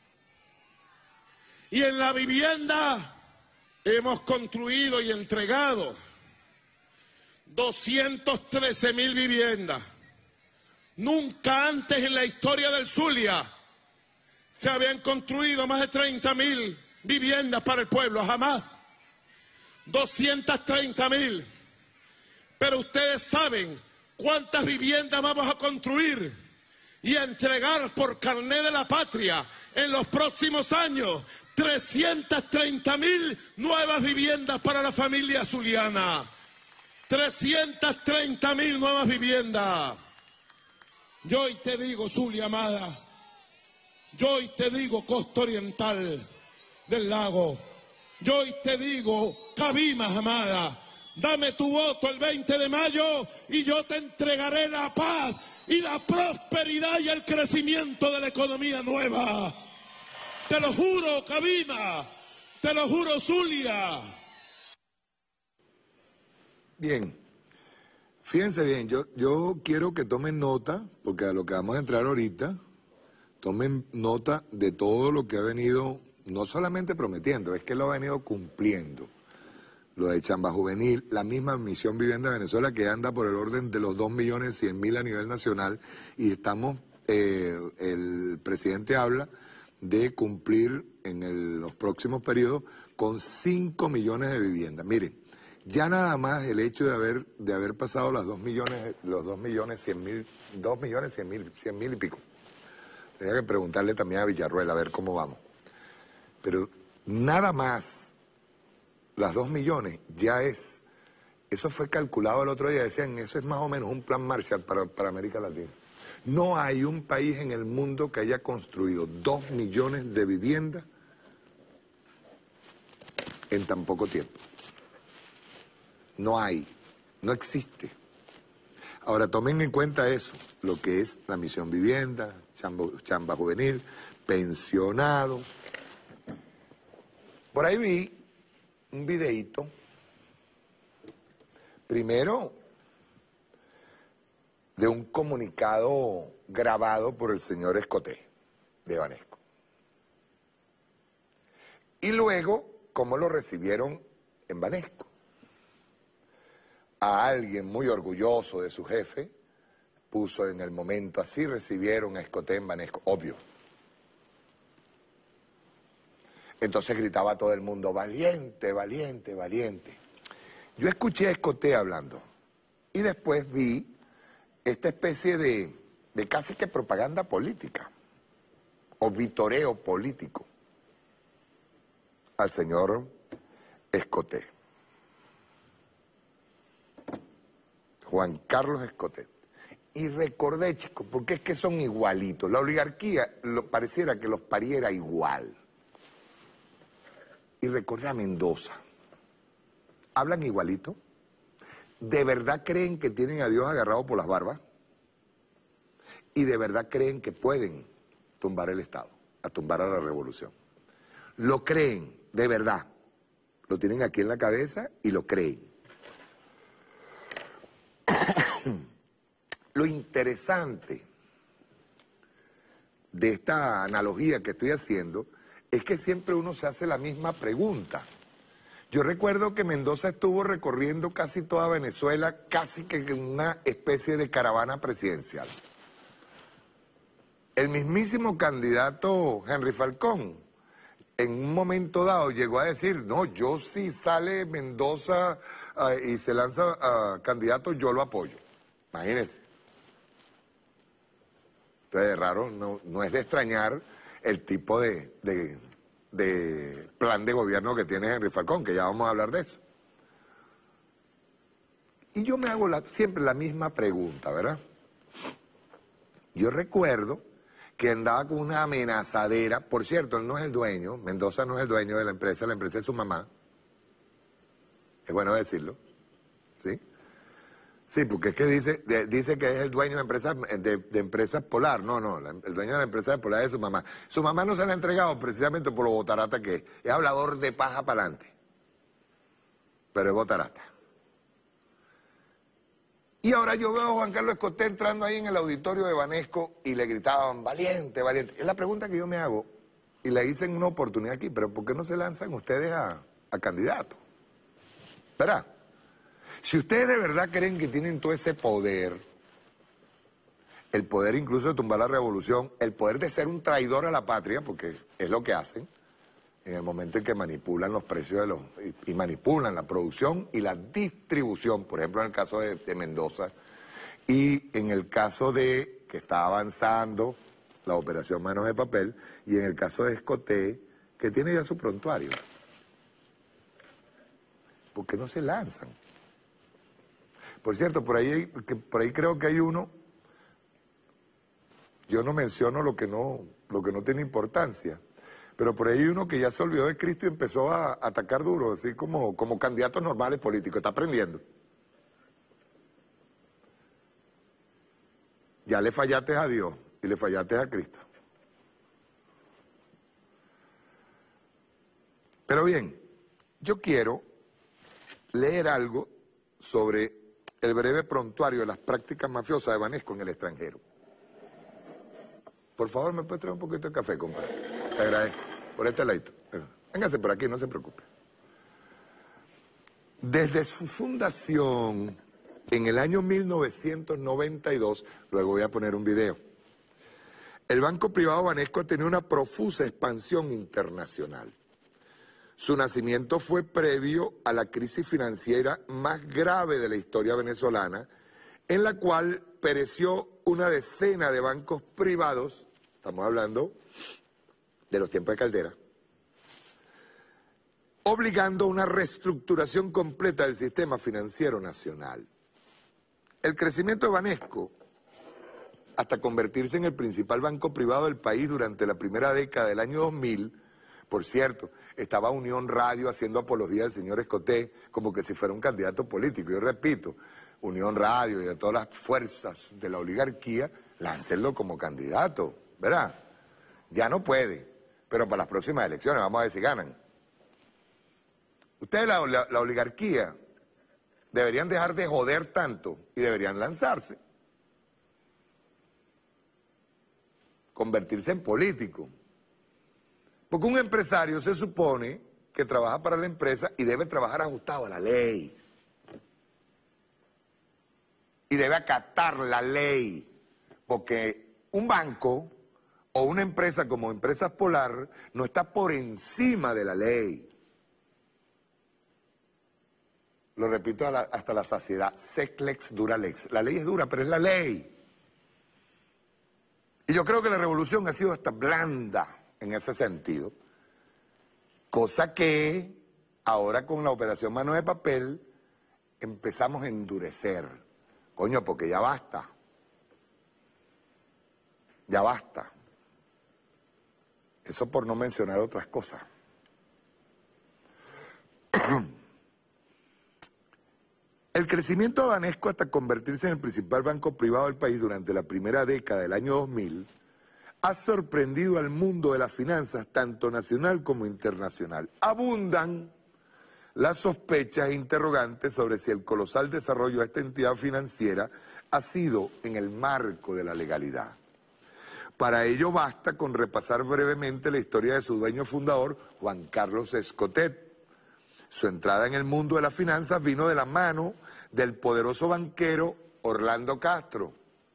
Y en la vivienda hemos construido y entregado doscientas trece mil viviendas. Nunca antes en la historia del Zulia se habían construido más de treinta mil viviendas para el pueblo, jamás. doscientas treinta mil. Pero ustedes saben cuántas viviendas vamos a construir y a entregar por carnet de la patria en los próximos años. trescientas treinta mil nuevas viviendas para la familia zuliana. trescientas treinta mil nuevas viviendas. Yo hoy te digo, Zulia amada, yo hoy te digo, Costa Oriental del Lago, yo hoy te digo, Cabimas amada, dame tu voto el veinte de mayo y yo te entregaré la paz y la prosperidad y el crecimiento de la economía nueva. Te lo juro, Cabima, te lo juro, Zulia. Bien, fíjense bien, yo, yo quiero que tomen nota, porque a lo que vamos a entrar ahorita, tomen nota de todo lo que ha venido, no solamente prometiendo, es que lo ha venido cumpliendo. Lo de Chamba Juvenil, la misma Misión Vivienda de Venezuela, que anda por el orden de los dos millones cien mil a nivel nacional, y estamos, eh, el presidente habla de cumplir en el, los próximos periodos con cinco millones de viviendas. Miren, ya nada más el hecho de haber de haber pasado las dos millones, los dos millones cien mil, dos millones cien mil, cien mil y pico. Tenía que preguntarle también a Villarruel a ver cómo vamos. Pero nada más las dos millones ya es, eso fue calculado el otro día, decían, eso es más o menos un plan Marshall para, para América Latina. No hay un país en el mundo que haya construido dos millones de viviendas en tan poco tiempo. No hay, no existe. Ahora tomen en cuenta eso, lo que es la Misión Vivienda, Chamba, Chamba Juvenil, pensionados. Por ahí vi un videíto, primero de un comunicado grabado por el señor Escoté, de Banesco. Y luego, cómo lo recibieron en Banesco. A alguien muy orgulloso de su jefe, puso en el momento, así recibieron a Escoté en Banesco, obvio. Entonces gritaba todo el mundo, valiente, valiente, valiente. Yo escuché a Escoté hablando y después vi esta especie de, de casi que propaganda política o vitoreo político al señor Escoté. Juan Carlos Escoté. Y recordé, chicos, porque es que son igualitos. La oligarquía lo, pareciera que los pariera igual. Y recordé a Mendoza. ¿Hablan igualito? ¿De verdad creen que tienen a Dios agarrado por las barbas? ¿Y de verdad creen que pueden tumbar el Estado, a tumbar a la revolución? Lo creen, de verdad. Lo tienen aquí en la cabeza y lo creen. lo interesante de esta analogía que estoy haciendo es que siempre uno se hace la misma pregunta. Yo recuerdo que Mendoza estuvo recorriendo casi toda Venezuela, casi que en una especie de caravana presidencial. El mismísimo candidato Henry Falcón, en un momento dado llegó a decir, no, yo si sale Mendoza uh, y se lanza uh, candidato, yo lo apoyo. Imagínense. Entonces es raro, no, no es de extrañar el tipo de, de, de plan de gobierno que tiene Henry Falcón, que ya vamos a hablar de eso. Y yo me hago la, siempre la misma pregunta, ¿verdad? Yo recuerdo que andaba con una amenazadera. Por cierto, él no es el dueño, Mendoza no es el dueño de la empresa, la empresa es su mamá. Es bueno decirlo, ¿sí? Sí, porque es que dice, de, dice que es el dueño de empresas, de, de empresas Polar. No, no, la, el dueño de la empresa de Polar es su mamá. Su mamá no se la ha entregado precisamente por lo botarata que es. Es hablador de paja para adelante, pero es botarata. Y ahora yo veo a Juan Carlos Escoté entrando ahí en el auditorio de Banesco y le gritaban, valiente, valiente. Es la pregunta que yo me hago, y la hice en una oportunidad aquí, pero ¿por qué no se lanzan ustedes a, a candidatos? ¿Verdad? Si ustedes de verdad creen que tienen todo ese poder, el poder incluso de tumbar la revolución, el poder de ser un traidor a la patria, porque es lo que hacen, en el momento en que manipulan los precios de los, y, y manipulan la producción y la distribución, por ejemplo en el caso de, de Mendoza, y en el caso de que está avanzando la operación Manos de Papel, y en el caso de Escoté, que tiene ya su prontuario. ¿Por qué no se lanzan? Por cierto, por ahí, que por ahí creo que hay uno, yo no menciono lo que no, lo que no tiene importancia, pero por ahí hay uno que ya se olvidó de Cristo y empezó a atacar duro, así como, como candidatos normales políticos, está aprendiendo. Ya le fallaste a Dios y le fallaste a Cristo. Pero bien, yo quiero leer algo sobre el breve prontuario de las prácticas mafiosas de Banesco en el extranjero. Por favor, ¿me puedes traer un poquito de café, compadre? Te agradezco. Por este ladito. Véngase por aquí, no se preocupe. Desde su fundación en el año mil novecientos noventa y dos, luego voy a poner un video, el Banco Privado Banesco ha tenido una profusa expansión internacional. Su nacimiento fue previo a la crisis financiera más grave de la historia venezolana, en la cual pereció una decena de bancos privados, estamos hablando de los tiempos de Caldera, obligando a una reestructuración completa del sistema financiero nacional. El crecimiento de Banesco, hasta convertirse en el principal banco privado del país durante la primera década del año dos mil, por cierto, estaba Unión Radio haciendo apología del señor Escoté como que si fuera un candidato político. Yo repito, Unión Radio y de todas las fuerzas de la oligarquía, láncenlo como candidato, ¿verdad? Ya no puede, pero para las próximas elecciones, vamos a ver si ganan. Ustedes, la, la, la oligarquía, deberían dejar de joder tanto y deberían lanzarse. Convertirse en político. Porque un empresario se supone que trabaja para la empresa y debe trabajar ajustado a la ley. Y debe acatar la ley. Porque un banco o una empresa como Empresas Polar no está por encima de la ley. Lo repito hasta la saciedad, sec lex dura lex. La ley es dura, pero es la ley. Y yo creo que la revolución ha sido hasta blanda en ese sentido. Cosa que ahora con la operación Manos de Papel empezamos a endurecer. Coño, porque ya basta. Ya basta. Eso por no mencionar otras cosas. El crecimiento de Banesco hasta convertirse en el principal banco privado del país durante la primera década del año dos mil ha sorprendido al mundo de las finanzas, tanto nacional como internacional. Abundan las sospechas e interrogantes sobre si el colosal desarrollo de esta entidad financiera ha sido en el marco de la legalidad. Para ello basta con repasar brevemente la historia de su dueño fundador, Juan Carlos Escotet. Su entrada en el mundo de las finanzas vino de la mano del poderoso banquero Orlando Castro.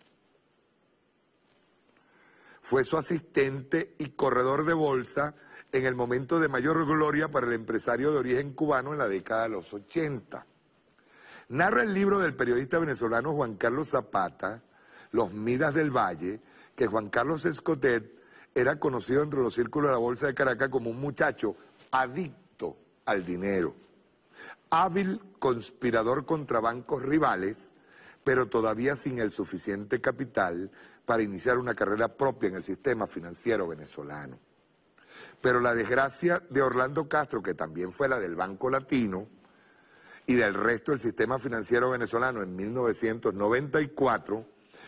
Fue su asistente y corredor de bolsa en el momento de mayor gloria para el empresario de origen cubano en la década de los ochenta. Narra el libro del periodista venezolano Juan Carlos Zapata, Los Midas del Valle, que Juan Carlos Escotet era conocido entre los círculos de la Bolsa de Caracas como un muchacho adicto al dinero, hábil conspirador contra bancos rivales, pero todavía sin el suficiente capital para iniciar una carrera propia en el sistema financiero venezolano. Pero la desgracia de Orlando Castro, que también fue la del Banco Latino y del resto del sistema financiero venezolano en mil novecientos noventa y cuatro,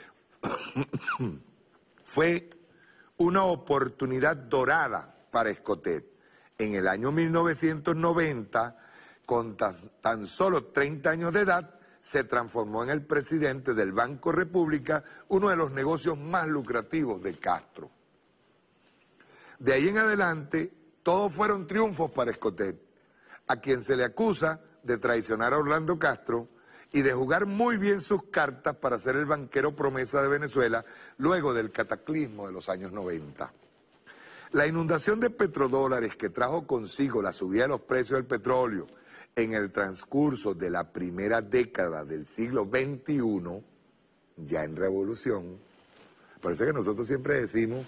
fue una oportunidad dorada para Escotet. En el año mil novecientos noventa, con tan, tan solo treinta años de edad, se transformó en el presidente del Banco República, uno de los negocios más lucrativos de Castro. De ahí en adelante, todos fueron triunfos para Escotet, a quien se le acusa de traicionar a Orlando Castro y de jugar muy bien sus cartas para ser el banquero promesa de Venezuela luego del cataclismo de los años noventa. La inundación de petrodólares que trajo consigo la subida de los precios del petróleo en el transcurso de la primera década del siglo veintiuno, ya en revolución, por eso es que nosotros siempre decimos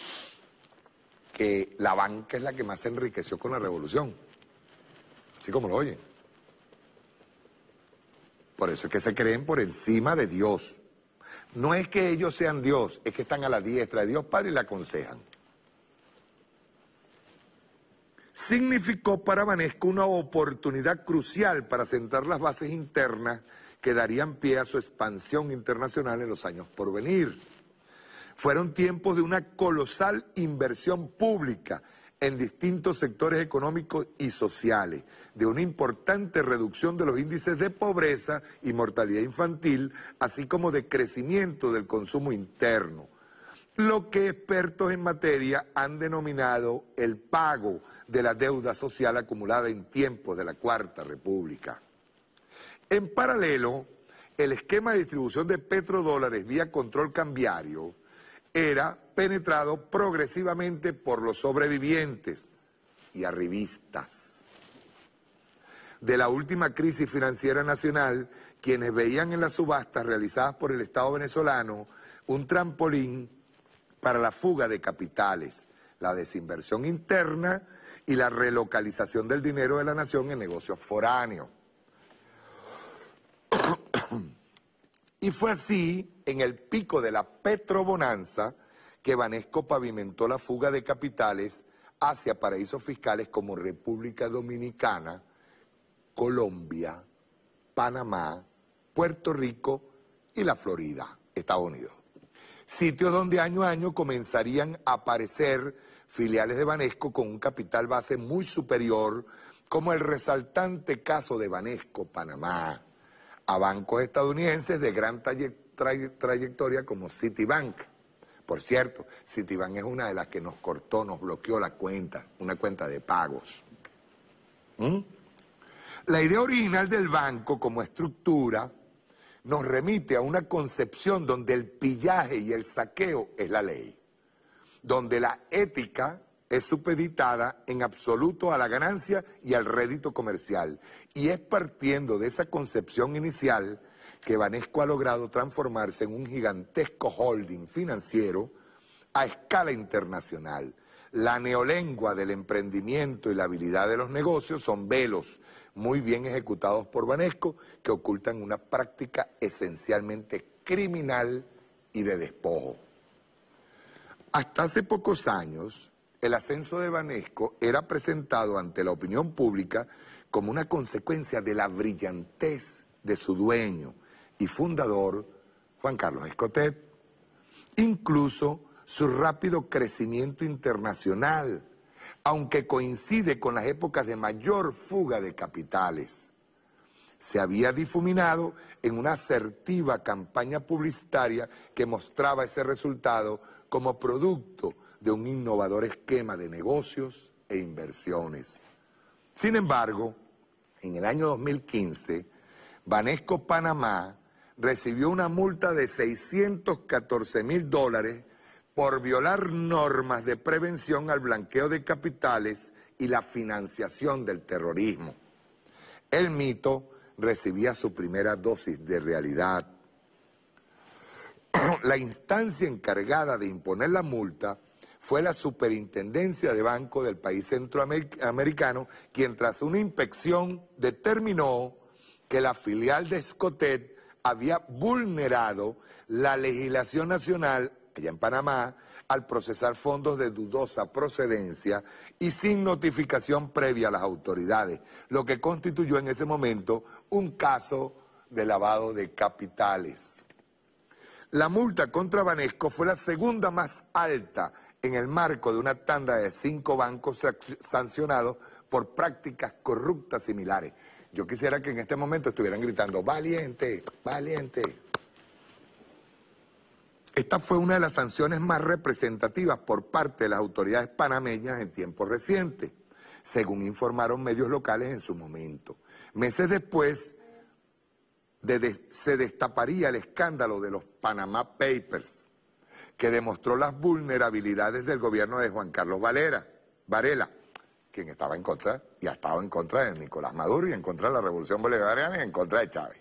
que la banca es la que más se enriqueció con la revolución, así como lo oyen. Por eso es que se creen por encima de Dios. No es que ellos sean Dios, es que están a la diestra de Dios Padre y le aconsejan. Significó para Banesco una oportunidad crucial para sentar las bases internas que darían pie a su expansión internacional en los años por venir. Fueron tiempos de una colosal inversión pública en distintos sectores económicos y sociales, de una importante reducción de los índices de pobreza y mortalidad infantil, así como de crecimiento del consumo interno, lo que expertos en materia han denominado el pago de la deuda social acumulada en tiempos de la Cuarta República. En paralelo, el esquema de distribución de petrodólares vía control cambiario era penetrado progresivamente por los sobrevivientes y arribistas de la última crisis financiera nacional, quienes veían en las subastas realizadas por el Estado venezolano un trampolín para la fuga de capitales, la desinversión interna y la relocalización del dinero de la nación en negocios foráneos. Y fue así, en el pico de la petrobonanza, que Banesco pavimentó la fuga de capitales hacia paraísos fiscales como República Dominicana, Colombia, Panamá, Puerto Rico y la Florida, Estados Unidos. Sitios donde año a año comenzarían a aparecer filiales de Banesco con un capital base muy superior, como el resaltante caso de Banesco Panamá, a bancos estadounidenses de gran tray tray trayectoria como Citibank. Por cierto, Citibank es una de las que nos cortó, nos bloqueó la cuenta, una cuenta de pagos. ¿Mm? La idea original del banco como estructura nos remite a una concepción donde el pillaje y el saqueo es la ley, donde la ética es supeditada en absoluto a la ganancia y al rédito comercial. Y es partiendo de esa concepción inicial que Banesco ha logrado transformarse en un gigantesco holding financiero a escala internacional. La neolengua del emprendimiento y la habilidad de los negocios son velos muy bien ejecutados por Banesco que ocultan una práctica esencialmente criminal y de despojo. Hasta hace pocos años, el ascenso de Banesco era presentado ante la opinión pública como una consecuencia de la brillantez de su dueño y fundador, Juan Carlos Escotet. Incluso su rápido crecimiento internacional, aunque coincide con las épocas de mayor fuga de capitales. Se había difuminado en una asertiva campaña publicitaria que mostraba ese resultado como producto de un innovador esquema de negocios e inversiones. Sin embargo, en el año dos mil quince, Banesco Panamá recibió una multa de seiscientos catorce mil dólares por violar normas de prevención al blanqueo de capitales y la financiación del terrorismo. El mito recibía su primera dosis de realidad. La instancia encargada de imponer la multa fue la Superintendencia de Banco del país centroamericano, quien tras una inspección determinó que la filial de Escotet había vulnerado la legislación nacional allá en Panamá al procesar fondos de dudosa procedencia y sin notificación previa a las autoridades, lo que constituyó en ese momento un caso de lavado de capitales. La multa contra Banesco fue la segunda más alta en el marco de una tanda de cinco bancos sancionados por prácticas corruptas similares. Yo quisiera que en este momento estuvieran gritando, valiente, valiente. Esta fue una de las sanciones más representativas por parte de las autoridades panameñas en tiempos recientes, según informaron medios locales en su momento. Meses después de de, se destaparía el escándalo de los Panama Papers, que demostró las vulnerabilidades del gobierno de Juan Carlos Varela, Varela, quien estaba en contra y ha estado en contra de Nicolás Maduro y en contra de la Revolución Bolivariana y en contra de Chávez.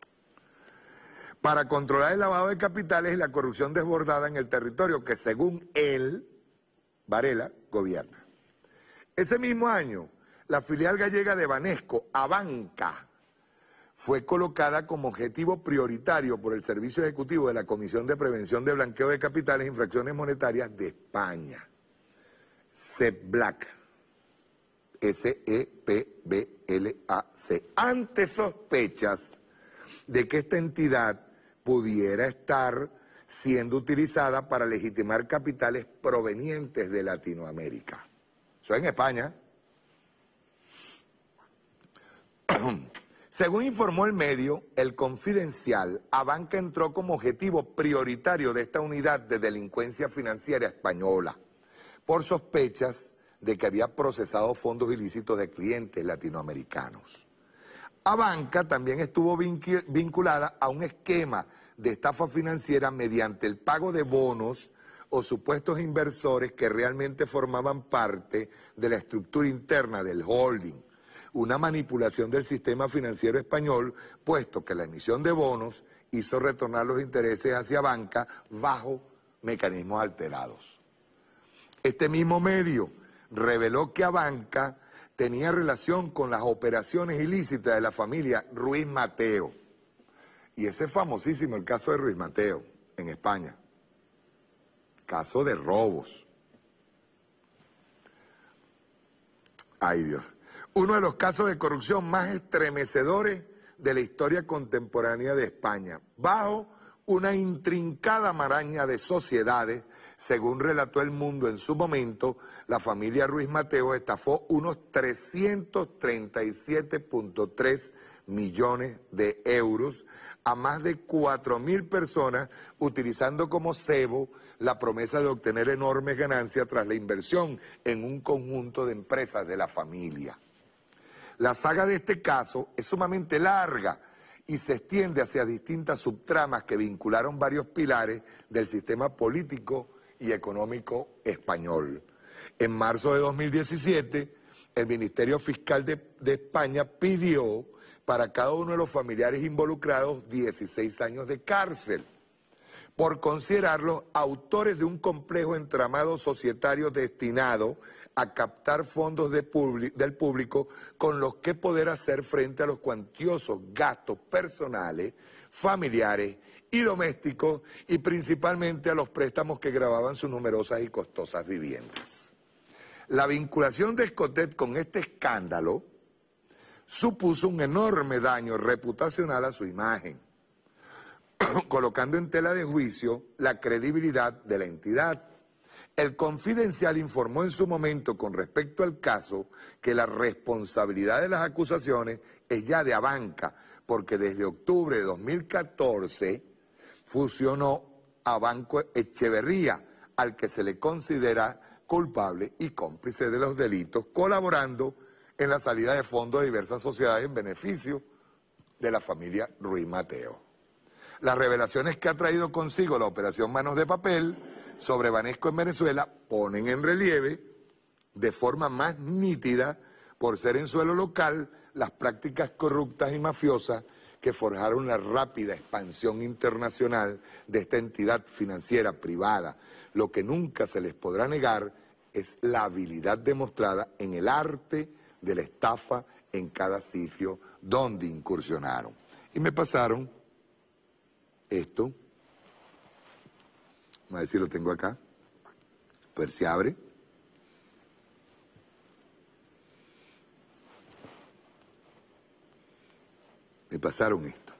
Para controlar el lavado de capitales y la corrupción desbordada en el territorio que según él, Varela, gobierna. Ese mismo año, la filial gallega de Banesco, Abanca, fue colocada como objetivo prioritario por el Servicio Ejecutivo de la Comisión de Prevención de Blanqueo de Capitales e Infracciones Monetarias de España, SEPBLAC, S E P B L A C, ante sospechas de que esta entidad pudiera estar siendo utilizada para legitimar capitales provenientes de Latinoamérica. Eso en España. Según informó el medio El Confidencial, Abanca entró como objetivo prioritario de esta unidad de delincuencia financiera española por sospechas de que había procesado fondos ilícitos de clientes latinoamericanos. Abanca también estuvo vinculada a un esquema de estafa financiera mediante el pago de bonos o supuestos inversores que realmente formaban parte de la estructura interna del holding. Una manipulación del sistema financiero español, puesto que la emisión de bonos hizo retornar los intereses hacia Abanca bajo mecanismos alterados. Este mismo medio reveló que Abanca tenía relación con las operaciones ilícitas de la familia Ruiz Mateo. Y ese es famosísimo el caso de Ruiz Mateo en España. Caso de robos. Ay Dios. Uno de los casos de corrupción más estremecedores de la historia contemporánea de España, bajo una intrincada maraña de sociedades. Según relató El Mundo en su momento, la familia Ruiz Mateo estafó unos trescientos treinta y siete punto tres millones de euros a más de cuatro mil personas, utilizando como cebo la promesa de obtener enormes ganancias tras la inversión en un conjunto de empresas de la familia. La saga de este caso es sumamente larga y se extiende hacia distintas subtramas que vincularon varios pilares del sistema político y económico español. En marzo de dos mil diecisiete, el Ministerio Fiscal de, de España pidió para cada uno de los familiares involucrados dieciséis años de cárcel por considerarlos autores de un complejo entramado societario destinado a captar fondos de publi- del público con los que poder hacer frente a los cuantiosos gastos personales, familiares y domésticos, y principalmente a los préstamos que gravaban sus numerosas y costosas viviendas. La vinculación de Escotet con este escándalo supuso un enorme daño reputacional a su imagen, colocando en tela de juicio la credibilidad de la entidad. El Confidencial informó en su momento con respecto al caso que la responsabilidad de las acusaciones es ya de Abanca, porque desde octubre de dos mil catorce fusionó a Banco Echeverría, al que se le considera culpable y cómplice de los delitos, colaborando en la salida de fondos de diversas sociedades en beneficio de la familia Ruiz Mateo. Las revelaciones que ha traído consigo la operación Manos de Papel sobre Banesco en Venezuela ponen en relieve de forma más nítida, por ser en suelo local, las prácticas corruptas y mafiosas que forjaron la rápida expansión internacional de esta entidad financiera privada. Lo que nunca se les podrá negar es la habilidad demostrada en el arte de la estafa en cada sitio donde incursionaron. Y me pasaron esto, vamos a ver si lo tengo acá, a ver si abre. Me pasaron esto.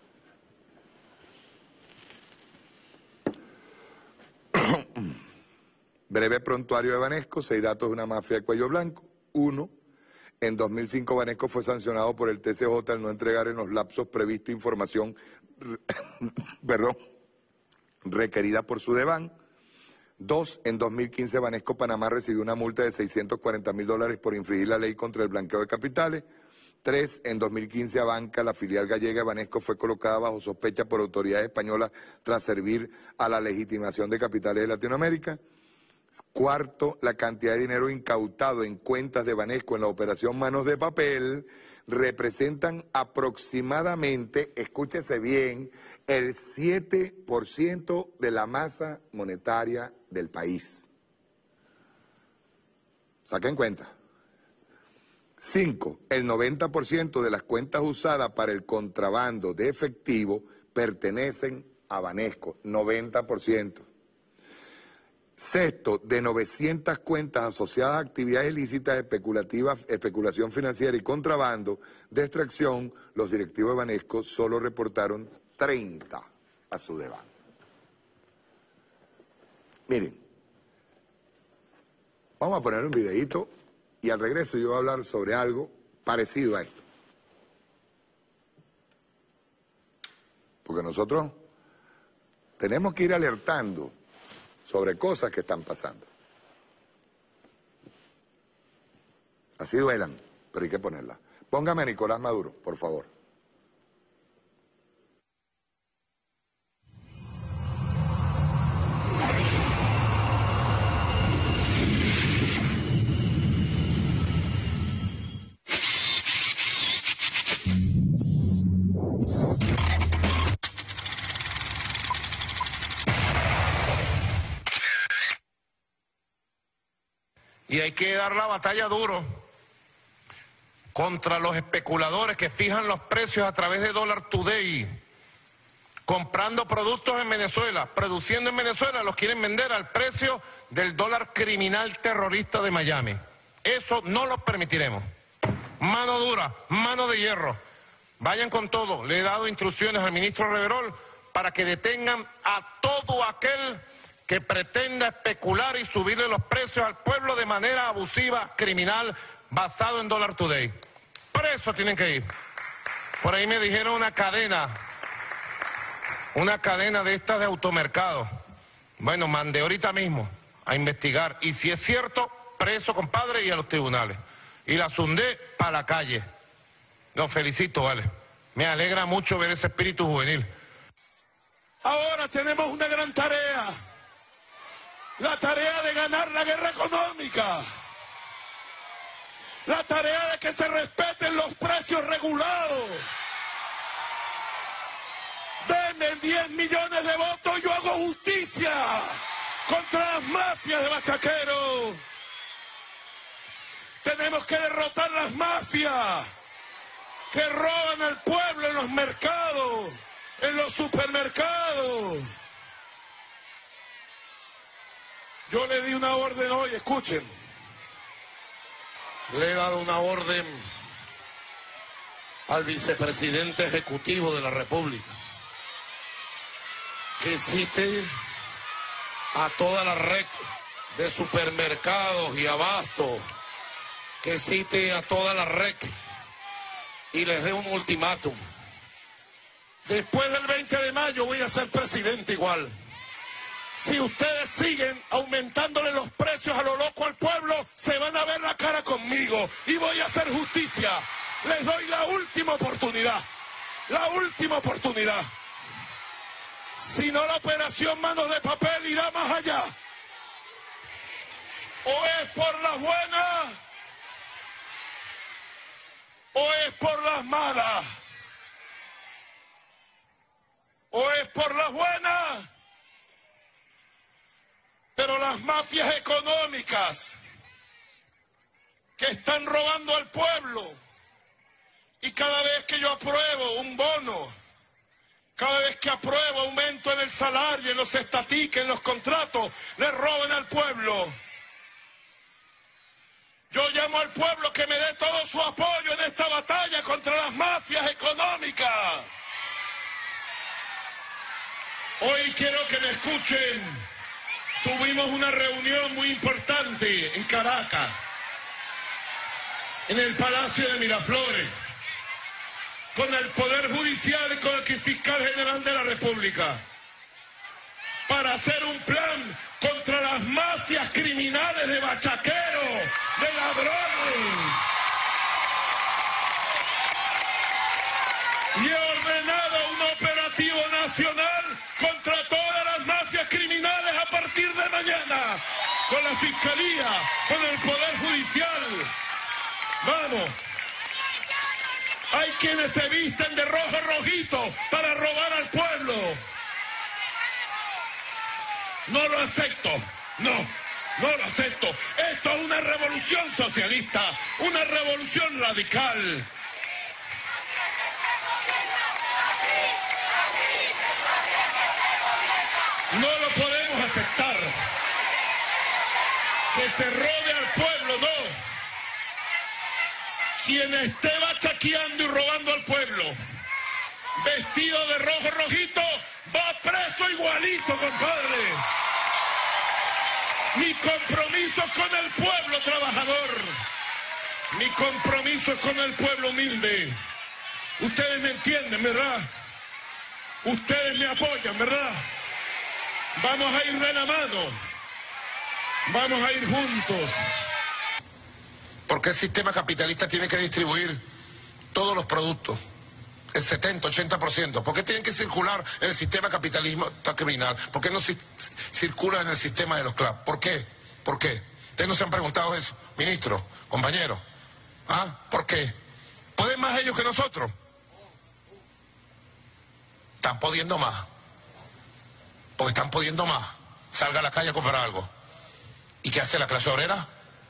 Breve prontuario de Banesco, seis datos de una mafia de cuello blanco. Uno, en dos mil cinco Banesco fue sancionado por el T C J al no entregar en los lapsos previsto información perdón, requerida por su Deban. Dos, en dos mil quince Banesco Panamá recibió una multa de seiscientos cuarenta mil dólares por infringir la ley contra el blanqueo de capitales. Tres, en dos mil quince Abanca, la filial gallega de Banesco, fue colocada bajo sospecha por autoridades españolas tras servir a la legitimación de capitales de Latinoamérica. Cuarto, la cantidad de dinero incautado en cuentas de Banesco en la operación Manos de Papel representan aproximadamente, escúchese bien, el siete por ciento de la masa monetaria del país. Saquen cuenta. Cinco, el noventa por ciento de las cuentas usadas para el contrabando de efectivo pertenecen a Banesco, noventa por ciento. Sexto, de novecientas cuentas asociadas a actividades ilícitas, especulativas, especulación financiera y contrabando de extracción, los directivos de Banesco solo reportaron treinta a su Deban. Miren, vamos a poner un videíto y al regreso yo voy a hablar sobre algo parecido a esto. Porque nosotros tenemos que ir alertando sobre cosas que están pasando. Así duelan, pero hay que ponerla. Póngame a Nicolás Maduro, por favor. Y hay que dar la batalla duro contra los especuladores que fijan los precios a través de Dollar Today, comprando productos en Venezuela, produciendo en Venezuela, los quieren vender al precio del dólar criminal terrorista de Miami. Eso no lo permitiremos. Mano dura, mano de hierro. Vayan con todo. Le he dado instrucciones al ministro Reverol para que detengan a todo aquel que pretenda especular y subirle los precios al pueblo de manera abusiva, criminal, basado en Dollar Today. Presos tienen que ir. Por ahí me dijeron una cadena, una cadena de estas de automercados. Bueno, mandé ahorita mismo a investigar. Y si es cierto, preso, compadre, y a los tribunales. Y la zundé para la calle. Los felicito, vale. Me alegra mucho ver ese espíritu juvenil. Ahora tenemos una gran tarea. La tarea de ganar la guerra económica. La tarea de que se respeten los precios regulados. Denme diez millones de votos y yo hago justicia contra las mafias de bachaqueros. Tenemos que derrotar las mafias que roban al pueblo en los mercados, en los supermercados. Yo le di una orden hoy, escuchen. Le he dado una orden al vicepresidente ejecutivo de la República que cite a toda la red de supermercados y abasto que cite a toda la R E C y les dé un ultimátum. Después del veinte de mayo voy a ser presidente igual. Si ustedes siguen aumentándole los precios a lo loco al pueblo, se van a ver la cara conmigo y voy a hacer justicia. Les doy la última oportunidad, la última oportunidad. Si no, la operación Manos de Papel irá más allá. O es por las buenas, o es por las malas. O es por las buenas, pero las mafias económicas que están robando al pueblo, y cada vez que yo apruebo un bono, cada vez que apruebo aumento en el salario, en los estatiques, en los contratos, le roban al pueblo. Yo llamo al pueblo que me dé todo su apoyo en esta batalla contra las mafias económicas. Hoy quiero que me escuchen. Tuvimos una reunión muy importante en Caracas, en el Palacio de Miraflores, con el Poder Judicial y con el Fiscal General de la República, para hacer un plan contra las mafias criminales de bachaqueros, de ladrones. Y he ordenado un operativo nacional contra todas las mafias criminales a partir de mañana, con la Fiscalía, con el Poder Judicial. Vamos. Hay quienes se visten de rojo rojito para robar al pueblo. No lo acepto, no, no lo acepto. Esto es una revolución socialista, una revolución radical. No lo podemos aceptar. Que se robe al pueblo, no. Quien esté bachaqueando y robando al pueblo, vestido de rojo rojito, va preso igualito, compadre. Mi compromiso es con el pueblo trabajador. Mi compromiso es con el pueblo humilde. Ustedes me entienden, ¿verdad? Ustedes me apoyan, ¿verdad? Vamos a ir de la mano. Vamos a ir juntos. Porque el sistema capitalista tiene que distribuir todos los productos, el setenta, ochenta por ciento. ¿Por qué tienen que circular en el sistema capitalismo criminal? ¿Por qué no ci circula en el sistema de los C L A P? ¿Por qué? ¿Por qué? Ustedes no se han preguntado eso, ministro, compañero. ¿Ah? ¿Por qué? ¿Pueden más ellos que nosotros? Están pudiendo más. Porque están pudiendo más. Salga a la calle a comprar algo. ¿Y qué hace la clase obrera?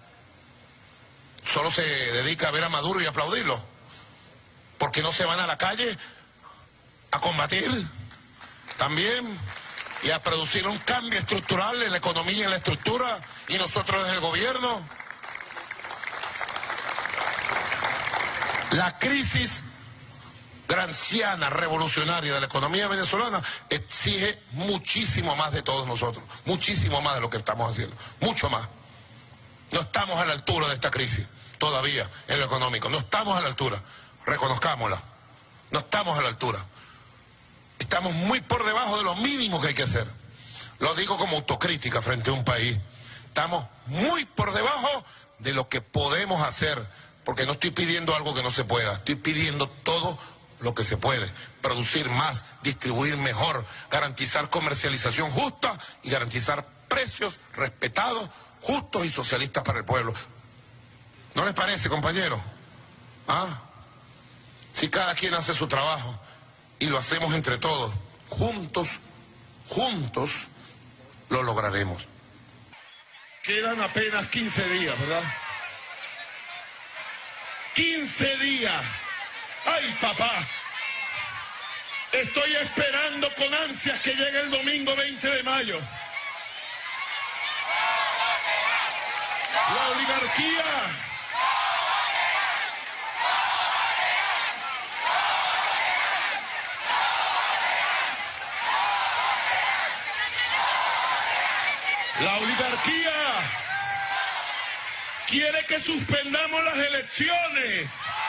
Solo se dedica a ver a Maduro y aplaudirlo. Porque no se van a la calle a combatir también y a producir un cambio estructural en la economía y en la estructura, y nosotros desde el gobierno. La crisis granciana, revolucionaria de la economía venezolana exige muchísimo más de todos nosotros, muchísimo más de lo que estamos haciendo, mucho más. No estamos a la altura de esta crisis todavía en lo económico, no estamos a la altura, reconozcámosla, no estamos a la altura. Estamos muy por debajo de lo mínimo que hay que hacer. Lo digo como autocrítica frente a un país. Estamos muy por debajo de lo que podemos hacer, porque no estoy pidiendo algo que no se pueda, estoy pidiendo todo lo que se puede, producir más, distribuir mejor, garantizar comercialización justa y garantizar precios respetados, justos y socialistas para el pueblo. ¿No les parece, compañeros? ¿Ah? Si cada quien hace su trabajo y lo hacemos entre todos, juntos, juntos, lo lograremos. Quedan apenas quince días, ¿verdad? quince días. ¡Ay, papá! Estoy esperando con ansias que llegue el domingo veinte de mayo. La oligarquía. La oligarquía quiere que suspendamos las elecciones.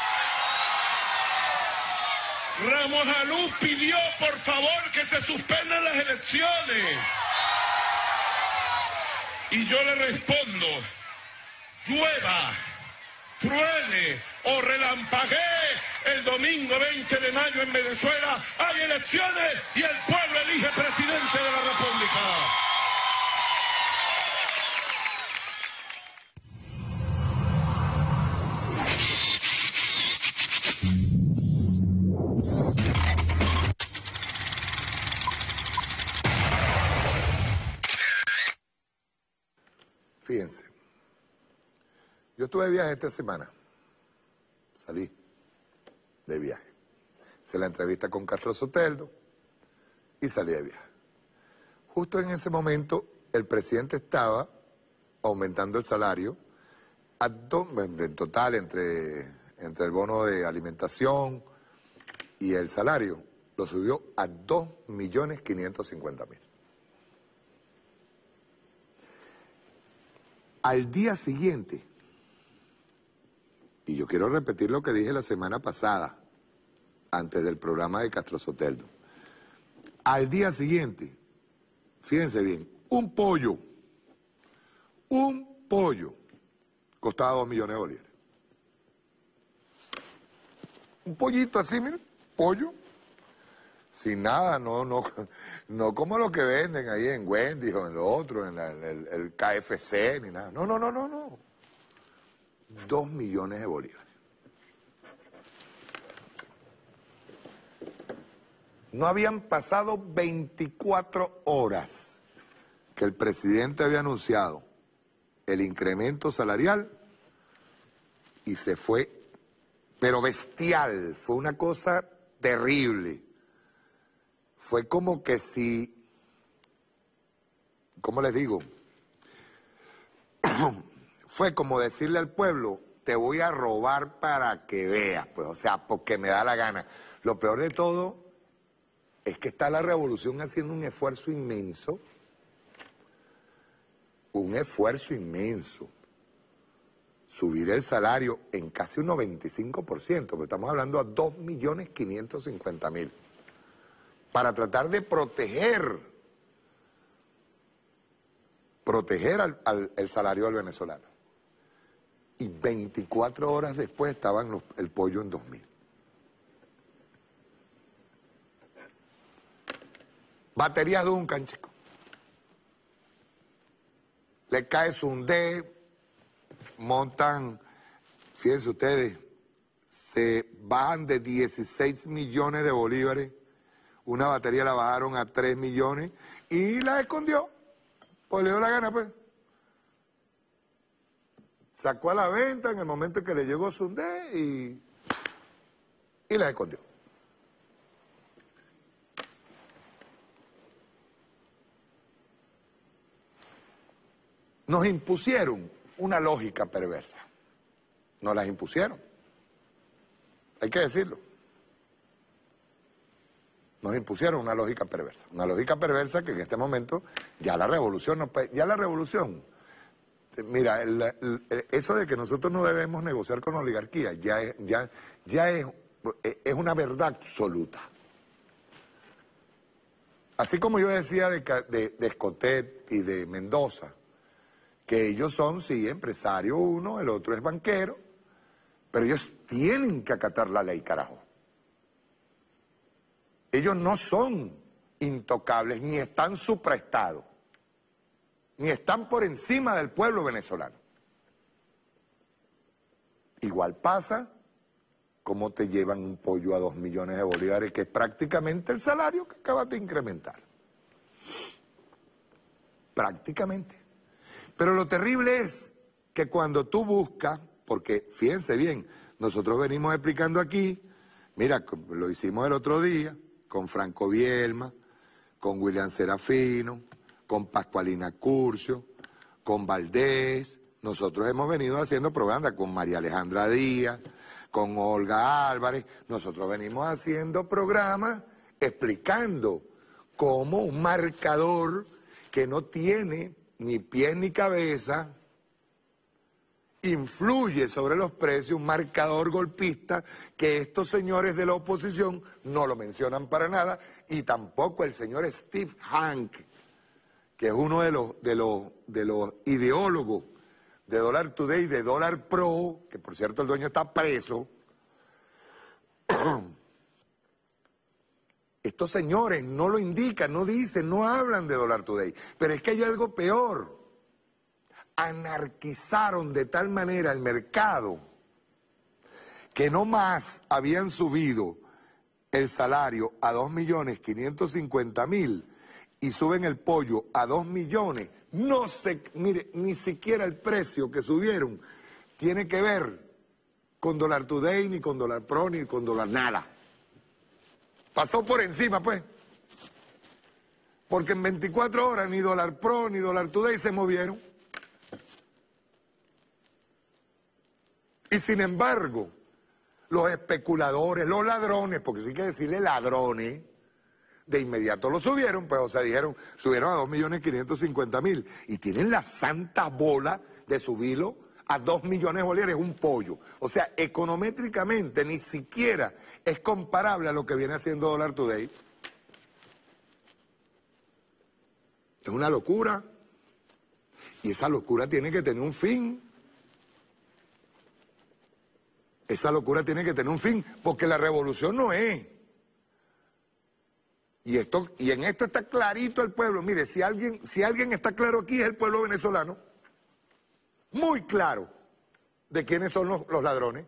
Ramos Aluz pidió, por favor, que se suspendan las elecciones. Y yo le respondo, llueva, truene o relampaguee, el domingo veinte de mayo en Venezuela hay elecciones y el pueblo elige presidente de la República. Fíjense, yo estuve de viaje esta semana, salí de viaje, hice la entrevista con Castro Soteldo y salí de viaje. Justo en ese momento el presidente estaba aumentando el salario, a do, en total entre, entre el bono de alimentación y el salario, lo subió a dos millones quinientos cincuenta mil. Al día siguiente, y yo quiero repetir lo que dije la semana pasada, antes del programa de Castro Soteldo, al día siguiente, fíjense bien, un pollo, un pollo, costaba dos millones de bolívares. Un pollito así, miren, pollo, sin nada, no, no, no como lo que venden ahí en Wendy's o en lo otro, en la, el, el K F C, ni nada. No, no, no, no, no. Dos millones de bolívares. No habían pasado veinticuatro horas que el presidente había anunciado el incremento salarial y se fue, pero bestial, fue una cosa terrible. Fue como que si, ¿cómo les digo? Fue como decirle al pueblo, te voy a robar para que veas, pues, o sea, porque me da la gana. Lo peor de todo es que está la revolución haciendo un esfuerzo inmenso, un esfuerzo inmenso, subir el salario en casi un noventa y cinco por ciento, porque estamos hablando a dos millones quinientos cincuenta mil. Para tratar de proteger, proteger al, al el salario del venezolano. Y veinticuatro horas después estaban los, el pollo en dos mil. Baterías Duncan, chicos. Le cae Sundé, montan, fíjense ustedes, se bajan de dieciséis millones de bolívares. Una batería la bajaron a tres millones y la escondió. Pues le dio la gana, pues. Sacó a la venta en el momento en que le llegó Sundé y, y la escondió. Nos impusieron una lógica perversa. Nos las impusieron. Hay que decirlo. Nos impusieron una lógica perversa, una lógica perversa que en este momento ya la revolución, no, ya la revolución, mira, el, el, eso de que nosotros no debemos negociar con la oligarquía ya es, ya, ya es, es una verdad absoluta. Así como yo decía de, de, de Escotet y de Mendoza, que ellos son, sí, empresario uno, el otro es banquero, pero ellos tienen que acatar la ley, carajo. Ellos no son intocables, ni están supraestados, ni están por encima del pueblo venezolano. Igual pasa como te llevan un pollo a dos millones de bolívares, que es prácticamente el salario que acabas de incrementar. Prácticamente. Pero lo terrible es que cuando tú buscas, porque fíjense bien, nosotros venimos explicando aquí, mira, lo hicimos el otro día, con Franco Bielma, con William Serafino, con Pascualina Curcio, con Valdés. Nosotros hemos venido haciendo programas con María Alejandra Díaz, con Olga Álvarez. Nosotros venimos haciendo programas explicando cómo un marcador que no tiene ni pies ni cabeza, influye sobre los precios un marcador golpista que estos señores de la oposición no lo mencionan para nada, y tampoco el señor Steve Hank, que es uno de los, de los, de los ideólogos de Dollar Today, de Dollar Pro, que por cierto el dueño está preso. Estos señores no lo indican, no dicen, no hablan de Dollar Today, pero es que hay algo peor. Anarquizaron de tal manera el mercado que no más habían subido el salario a dos millones quinientos cincuenta mil y suben el pollo a dos millones. No sé, mire, ni siquiera el precio que subieron tiene que ver con Dollar Today, ni con Dollar Pro, ni con Dollar nada. Pasó por encima, pues. Porque en veinticuatro horas ni Dollar Pro, ni Dollar Today se movieron. Y sin embargo, los especuladores, los ladrones, porque sí hay que decirle ladrones, de inmediato lo subieron, pues, o sea, dijeron, subieron a dos millones quinientos cincuenta mil, y tienen la santa bola de subirlo a dos millones de bolívares, un pollo. O sea, econométricamente ni siquiera es comparable a lo que viene haciendo Dollar Today. Es una locura, y esa locura tiene que tener un fin. Esa locura tiene que tener un fin, porque la revolución no es. Y esto, y en esto está clarito el pueblo. Mire, si alguien, si alguien está claro aquí es el pueblo venezolano. Muy claro de quiénes son los, los ladrones.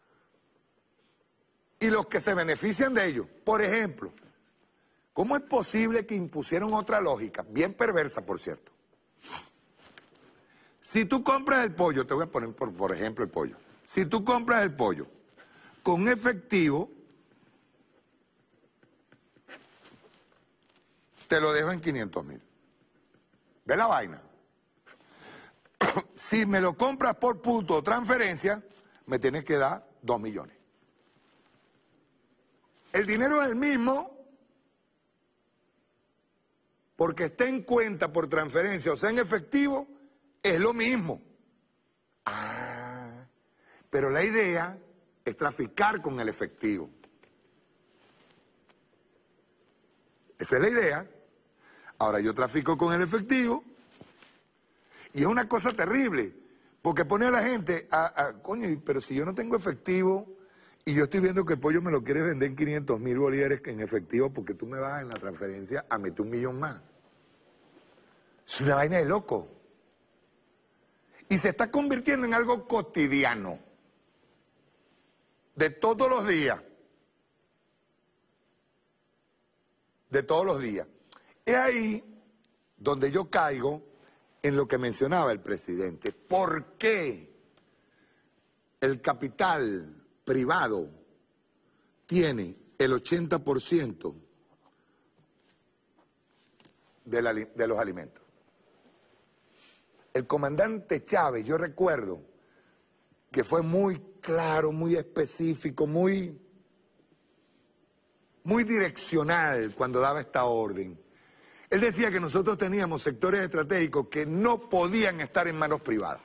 Y los que se benefician de ellos. Por ejemplo, ¿cómo es posible que impusieron otra lógica? Bien perversa, por cierto. Si tú compras el pollo, te voy a poner por, por ejemplo el pollo. Si tú compras el pollo con efectivo, te lo dejo en quinientos mil. ¿Ve la vaina? Si me lo compras por punto o transferencia, me tienes que dar dos millones. El dinero es el mismo, porque esté en cuenta por transferencia o sea en efectivo, es lo mismo. Ah. Pero la idea es traficar con el efectivo. Esa es la idea. Ahora yo trafico con el efectivo y es una cosa terrible, porque pone a la gente a, a coño, pero si yo no tengo efectivo y yo estoy viendo que el pollo me lo quieres vender en quinientos mil bolívares en efectivo, porque tú me vas en la transferencia a meter un millón más. Es una vaina de loco. Y se está convirtiendo en algo cotidiano, de todos los días, de todos los días. Es ahí donde yo caigo en lo que mencionaba el presidente. ¿Por qué el capital privado tiene el ochenta por ciento de, la, de los alimentos? El comandante Chávez, yo recuerdo que fue muy claro, muy específico, muy, muy direccional cuando daba esta orden. Él decía que nosotros teníamos sectores estratégicos que no podían estar en manos privadas.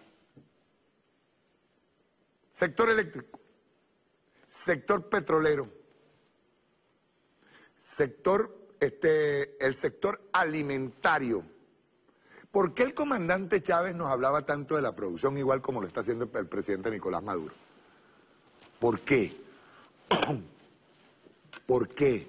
Sector eléctrico, sector petrolero, sector, este, el sector alimentario. ¿Por qué el comandante Chávez nos hablaba tanto de la producción, igual como lo está haciendo el presidente Nicolás Maduro? ¿Por qué? ¿Por qué?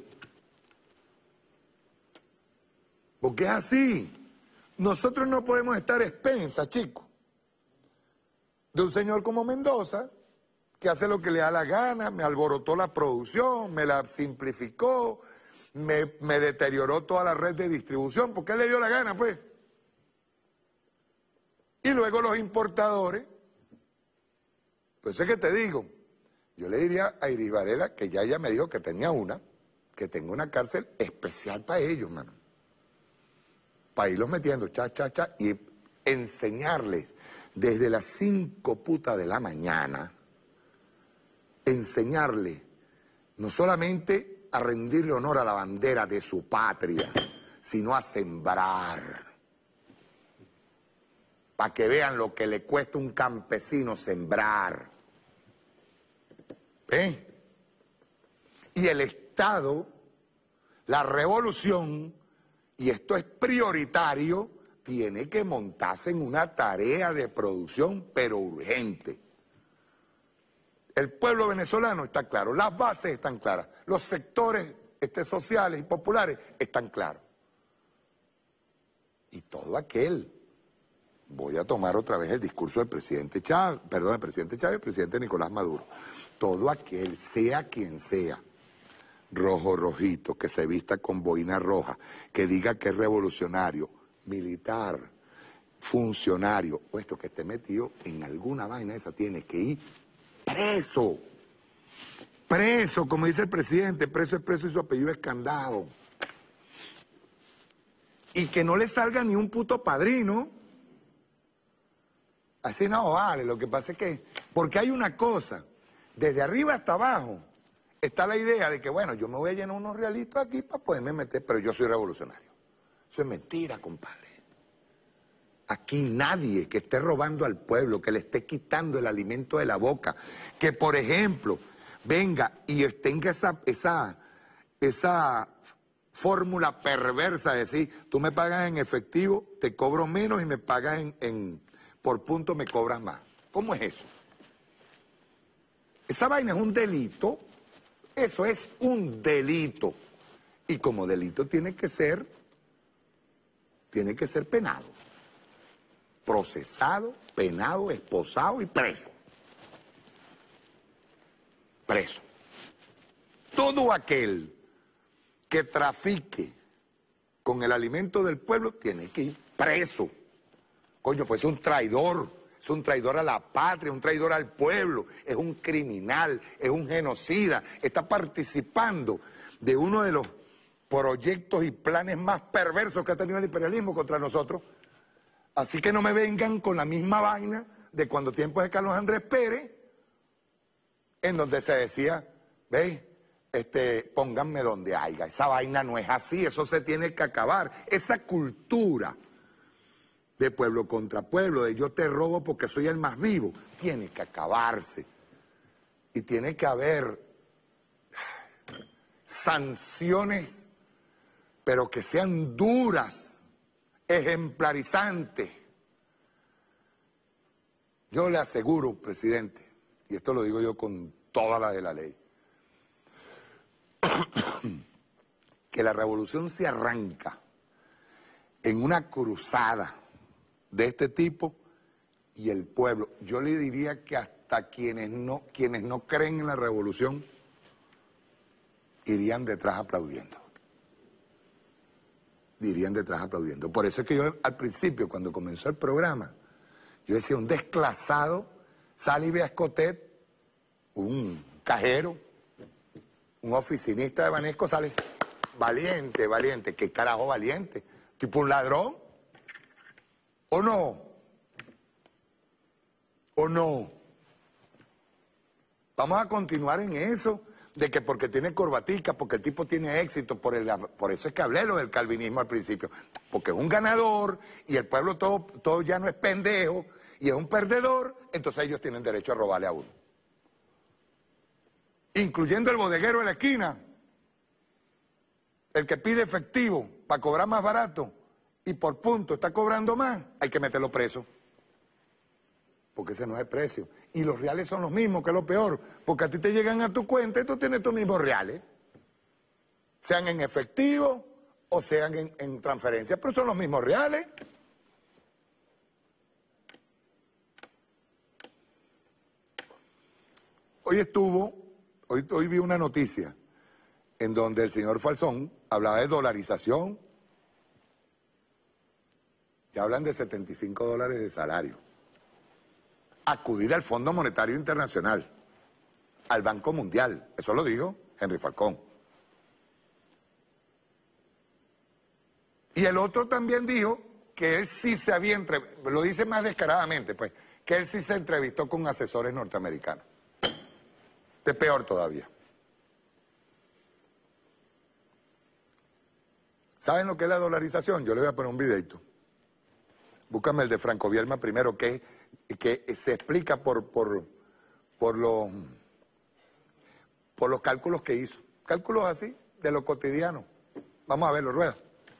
Porque es así. Nosotros no podemos estar expensas, chicos, de un señor como Mendoza, que hace lo que le da la gana, me alborotó la producción, me la simplificó, me, me deterioró toda la red de distribución, porque él le dio la gana, pues. Y luego los importadores. Pues es que te digo, yo le diría a Iris Varela, que ya ella me dijo que tenía una, que tenga una cárcel especial para ellos, mano. Para irlos metiendo, cha, cha, cha, y enseñarles desde las cinco putas de la mañana, enseñarles no solamente a rendirle honor a la bandera de su patria, sino a sembrar. para que vean lo que le cuesta a un campesino sembrar. ¿Eh? Y el Estado, la revolución, y esto es prioritario, tiene que montarse en una tarea de producción, pero urgente. El pueblo venezolano está claro, las bases están claras, los sectores este, sociales y populares están claros. Y todo aquel, voy a tomar otra vez el discurso del presidente Chávez, perdón, el presidente Chávez, el presidente Nicolás Maduro, todo aquel, sea quien sea, rojo, rojito, que se vista con boina roja, que diga que es revolucionario, militar, funcionario, puesto que esté metido en alguna vaina esa, tiene que ir preso. Preso, como dice el presidente, preso es preso y su apellido es Candado. Y que no le salga ni un puto padrino. Así no vale, lo que pasa es que, porque hay una cosa, desde arriba hasta abajo, está la idea de que, bueno, yo me voy a llenar unos realitos aquí para poderme meter, pero yo soy revolucionario. Eso es mentira, compadre. Aquí nadie que esté robando al pueblo, que le esté quitando el alimento de la boca, que por ejemplo venga y tenga esa, esa, esa fórmula perversa de decir, tú me pagas en efectivo, te cobro menos y me pagas en, en por punto me cobras más. ¿Cómo es eso? Esa vaina es un delito, eso es un delito. Y como delito tiene que ser, tiene que ser penado. Procesado, penado, esposado y preso. Preso. Todo aquel que trafique con el alimento del pueblo tiene que ir preso. Coño, pues es un traidor, es un traidor a la patria, un traidor al pueblo, es un criminal, es un genocida, está participando de uno de los proyectos y planes más perversos que ha tenido el imperialismo contra nosotros. Así que no me vengan con la misma vaina de cuando tiempos de Carlos Andrés Pérez, en donde se decía, ¿veis? Este, pónganme donde haya. Esa vaina no es así, eso se tiene que acabar. Esa cultura de pueblo contra pueblo, de yo te robo porque soy el más vivo, tiene que acabarse. Y tiene que haber sanciones, pero que sean duras, ejemplarizantes. Yo le aseguro, presidente, y esto lo digo yo con toda la de la ley, que la revolución se arranca en una cruzada de este tipo y el pueblo, yo le diría que hasta quienes no, quienes no creen en la revolución irían detrás aplaudiendo. Irían detrás aplaudiendo. Por eso es que yo al principio, cuando comenzó el programa, yo decía, un desclasado sale y ve a Escotet, un cajero, un oficinista de Banesco, sale valiente, valiente. ¿Qué carajo valiente? ¿Tipo un ladrón? ¿O no? ¿O no? Vamos a continuar en eso, de que porque tiene corbatica, porque el tipo tiene éxito, por, el, por eso es que hablé lo del calvinismo al principio, porque es un ganador y el pueblo todo, todo ya no es pendejo y es un perdedor, entonces ellos tienen derecho a robarle a uno. Incluyendo el bodeguero de la esquina, el que pide efectivo para cobrar más barato y por punto está cobrando más, hay que meterlo preso. Porque ese no es el precio. Y los reales son los mismos, que es lo peor, porque a ti te llegan a tu cuenta y tú tienes tus mismos reales. Sean en efectivo o sean en, en transferencia, pero son los mismos reales. Hoy estuvo, hoy, hoy vi una noticia en donde el señor Falzón hablaba de dolarización y hablan de setenta y cinco dólares de salario. Acudir al Fondo Monetario Internacional, al Banco Mundial, eso lo dijo Henry Falcón. Y el otro también dijo que él sí se había entrevistado, lo dice más descaradamente, pues, que él sí se entrevistó con asesores norteamericanos. Es peor todavía. ¿Saben lo que es la dolarización? Yo le voy a poner un videito. Búscame el de Franco Bielma primero, que, que se explica por, por, por, los, por los cálculos que hizo. Cálculos así, de lo cotidiano. Vamos a verlo, Rueda.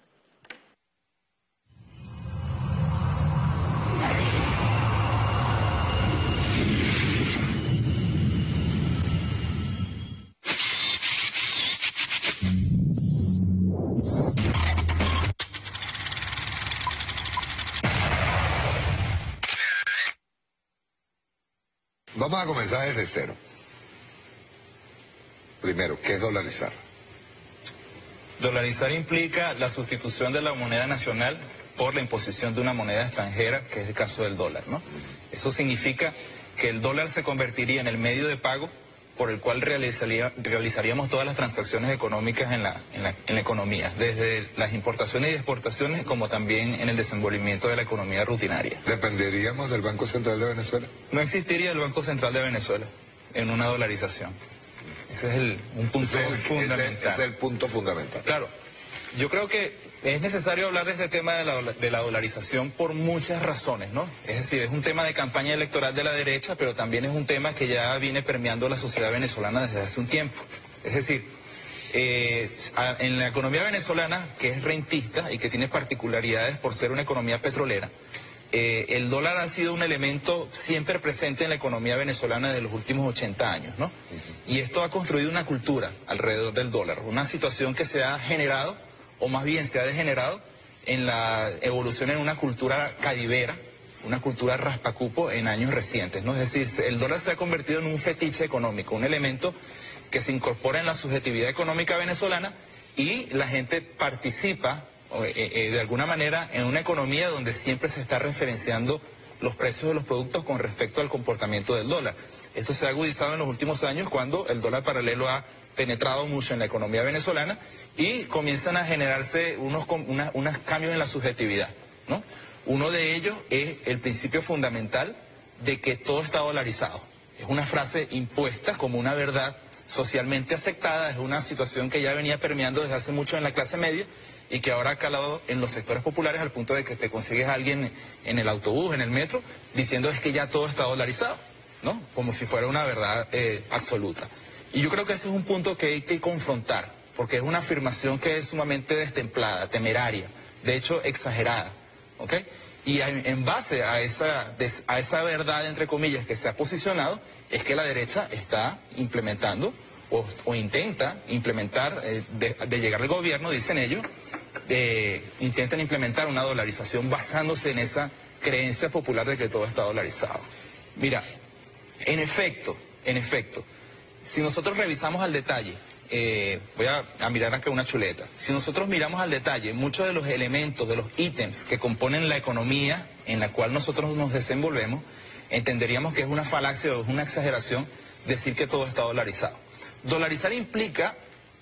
Vamos a comenzar desde cero. Primero, ¿qué es dolarizar? Dolarizar implica la sustitución de la moneda nacional por la imposición de una moneda extranjera, que es el caso del dólar, ¿no? Eso significa que el dólar se convertiría en el medio de pago por el cual realizaría, realizaríamos todas las transacciones económicas en la, en, la, en la economía, desde las importaciones y exportaciones como también en el desenvolvimiento de la economía rutinaria. ¿Dependeríamos del Banco Central de Venezuela? No existiría el Banco Central de Venezuela en una dolarización. Ese es el, un punto ese es el, fundamental. Ese es el punto fundamental. Claro, yo creo que es necesario hablar de este tema de la, de la dolarización por muchas razones, ¿no? Es decir, es un tema de campaña electoral de la derecha, pero también es un tema que ya viene permeando la sociedad venezolana desde hace un tiempo. Es decir, eh, a, en la economía venezolana, que es rentista y que tiene particularidades por ser una economía petrolera, eh, el dólar ha sido un elemento siempre presente en la economía venezolana desde los últimos ochenta años, ¿no? Y esto ha construido una cultura alrededor del dólar, una situación que se ha generado, o más bien se ha degenerado en la evolución en una cultura cadivera, una cultura raspacupo en años recientes, ¿no? Es decir, el dólar se ha convertido en un fetiche económico, un elemento que se incorpora en la subjetividad económica venezolana y la gente participa eh, eh, de alguna manera en una economía donde siempre se está referenciando los precios de los productos con respecto al comportamiento del dólar. Esto se ha agudizado en los últimos años cuando el dólar paralelo ha penetrado mucho en la economía venezolana y comienzan a generarse unos, una, unos cambios en la subjetividad, ¿no? Uno de ellos es el principio fundamental de que todo está dolarizado. Es una frase impuesta como una verdad socialmente aceptada, es una situación que ya venía permeando desde hace mucho en la clase media y que ahora ha calado en los sectores populares al punto de que te consigues a alguien en el autobús, en el metro, diciendo es que ya todo está dolarizado, ¿no? Como si fuera una verdad eh, absoluta. Y yo creo que ese es un punto que hay que confrontar, porque es una afirmación que es sumamente destemplada, temeraria, de hecho exagerada, ¿ok? Y en base a esa, a esa verdad, entre comillas, que se ha posicionado, es que la derecha está implementando o, o intenta implementar, eh, de, de llegar al gobierno, dicen ellos, eh, intentan implementar una dolarización basándose en esa creencia popular de que todo está dolarizado. Mira, en efecto, en efecto, si nosotros revisamos al detalle, eh, voy a, a mirar acá una chuleta, si nosotros miramos al detalle muchos de los elementos, de los ítems que componen la economía en la cual nosotros nos desenvolvemos, entenderíamos que es una falacia o es una exageración decir que todo está dolarizado. Dolarizar implica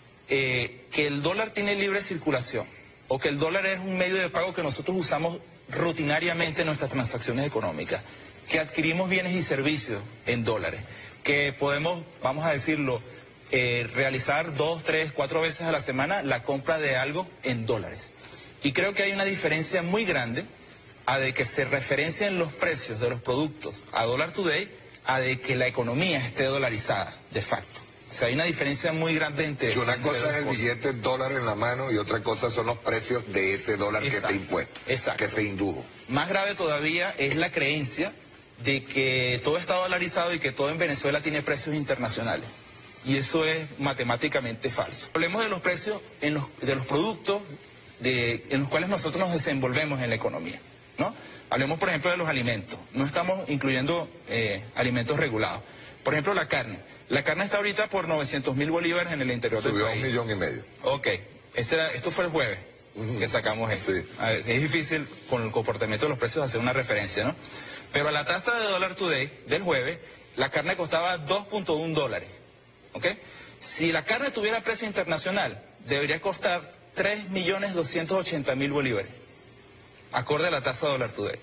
eh, que el dólar tiene libre circulación o que el dólar es un medio de pago que nosotros usamos rutinariamente en nuestras transacciones económicas, que adquirimos bienes y servicios en dólares, que podemos, vamos a decirlo, eh, realizar dos, tres, cuatro veces a la semana la compra de algo en dólares. Y creo que hay una diferencia muy grande a de que se referencien los precios de los productos a dólar today a de que la economía esté dolarizada de facto. O sea, hay una diferencia muy grande entre... Que una entre cosa es el cosas. billete dólar en la mano y otra cosa son los precios de ese dólar Exacto, que está impuesto, exacto. que se indujo. Más grave todavía es la creencia de que todo está dolarizado y que todo en Venezuela tiene precios internacionales. Y eso es matemáticamente falso. Hablemos de los precios en los, de los productos de, en los cuales nosotros nos desenvolvemos en la economía, ¿no? Hablemos, por ejemplo, de los alimentos. No estamos incluyendo eh, alimentos regulados. Por ejemplo, la carne. La carne está ahorita por novecientos mil bolívares en el interior del país. Subió a un millón y medio. Ok. Este era, esto fue el jueves uh-huh. que sacamos esto. Sí. A ver, es difícil con el comportamiento de los precios hacer una referencia, ¿no? Pero a la tasa de dólar today del jueves, la carne costaba dos punto uno dólares. ¿Ok? Si la carne tuviera precio internacional, debería costar tres millones doscientos ochenta mil bolívares. Acorde a la tasa de dólar today.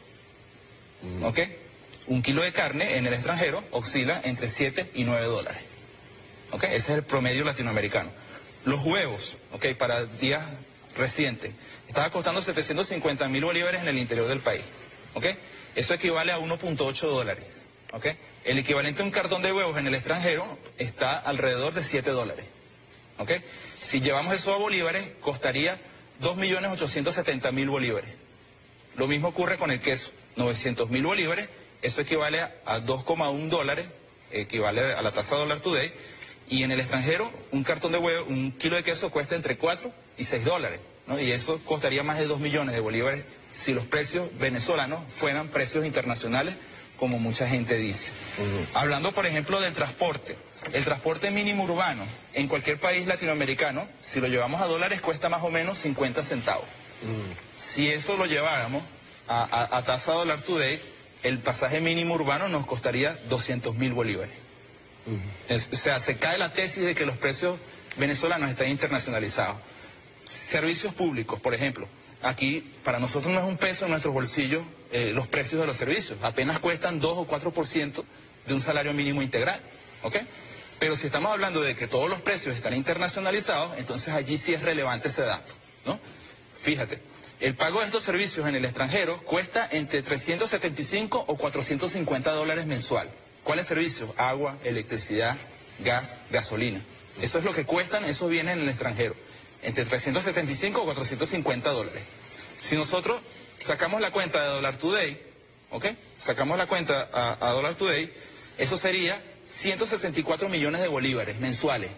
Mm. ¿Ok? Un kilo de carne en el extranjero oscila entre siete y nueve dólares. ¿Ok? Ese es el promedio latinoamericano. Los huevos, ¿ok? Para días recientes, estaba costando setecientos cincuenta mil bolívares en el interior del país. ¿ok? Eso equivale a uno punto ocho dólares, ¿ok? El equivalente a un cartón de huevos en el extranjero está alrededor de siete dólares, ¿ok? Si llevamos eso a bolívares, costaría dos millones ochocientos setenta mil bolívares. Lo mismo ocurre con el queso, novecientos mil bolívares, eso equivale a, a dos coma uno dólares, equivale a la tasa dólar today, y en el extranjero un cartón de huevo, un kilo de queso cuesta entre cuatro y seis dólares, ¿no? Y eso costaría más de dos millones de bolívares si los precios venezolanos fueran precios internacionales, como mucha gente dice. Uh-huh. Hablando, por ejemplo, del transporte, el transporte mínimo urbano en cualquier país latinoamericano, si lo llevamos a dólares, cuesta más o menos cincuenta centavos. Uh-huh. Si eso lo lleváramos a, a, a tasa dólar today, el pasaje mínimo urbano nos costaría doscientos mil bolívares. Uh-huh. Es, o sea, se cae la tesis de que los precios venezolanos están internacionalizados. Servicios públicos, por ejemplo. Aquí, para nosotros no es un peso en nuestros bolsillos eh, los precios de los servicios. Apenas cuestan dos o cuatro por ciento de un salario mínimo integral, ¿ok? Pero si estamos hablando de que todos los precios están internacionalizados, entonces allí sí es relevante ese dato, ¿no? Fíjate, el pago de estos servicios en el extranjero cuesta entre trescientos setenta y cinco o cuatrocientos cincuenta dólares mensual. ¿Cuáles servicios? Agua, electricidad, gas, gasolina. Eso es lo que cuestan esos bienes en el extranjero. Entre trescientos setenta y cinco o cuatrocientos cincuenta dólares. Si nosotros sacamos la cuenta de Dollar Today, ¿ok? Sacamos la cuenta a, a Dollar Today, eso sería ciento sesenta y cuatro millones de bolívares mensuales.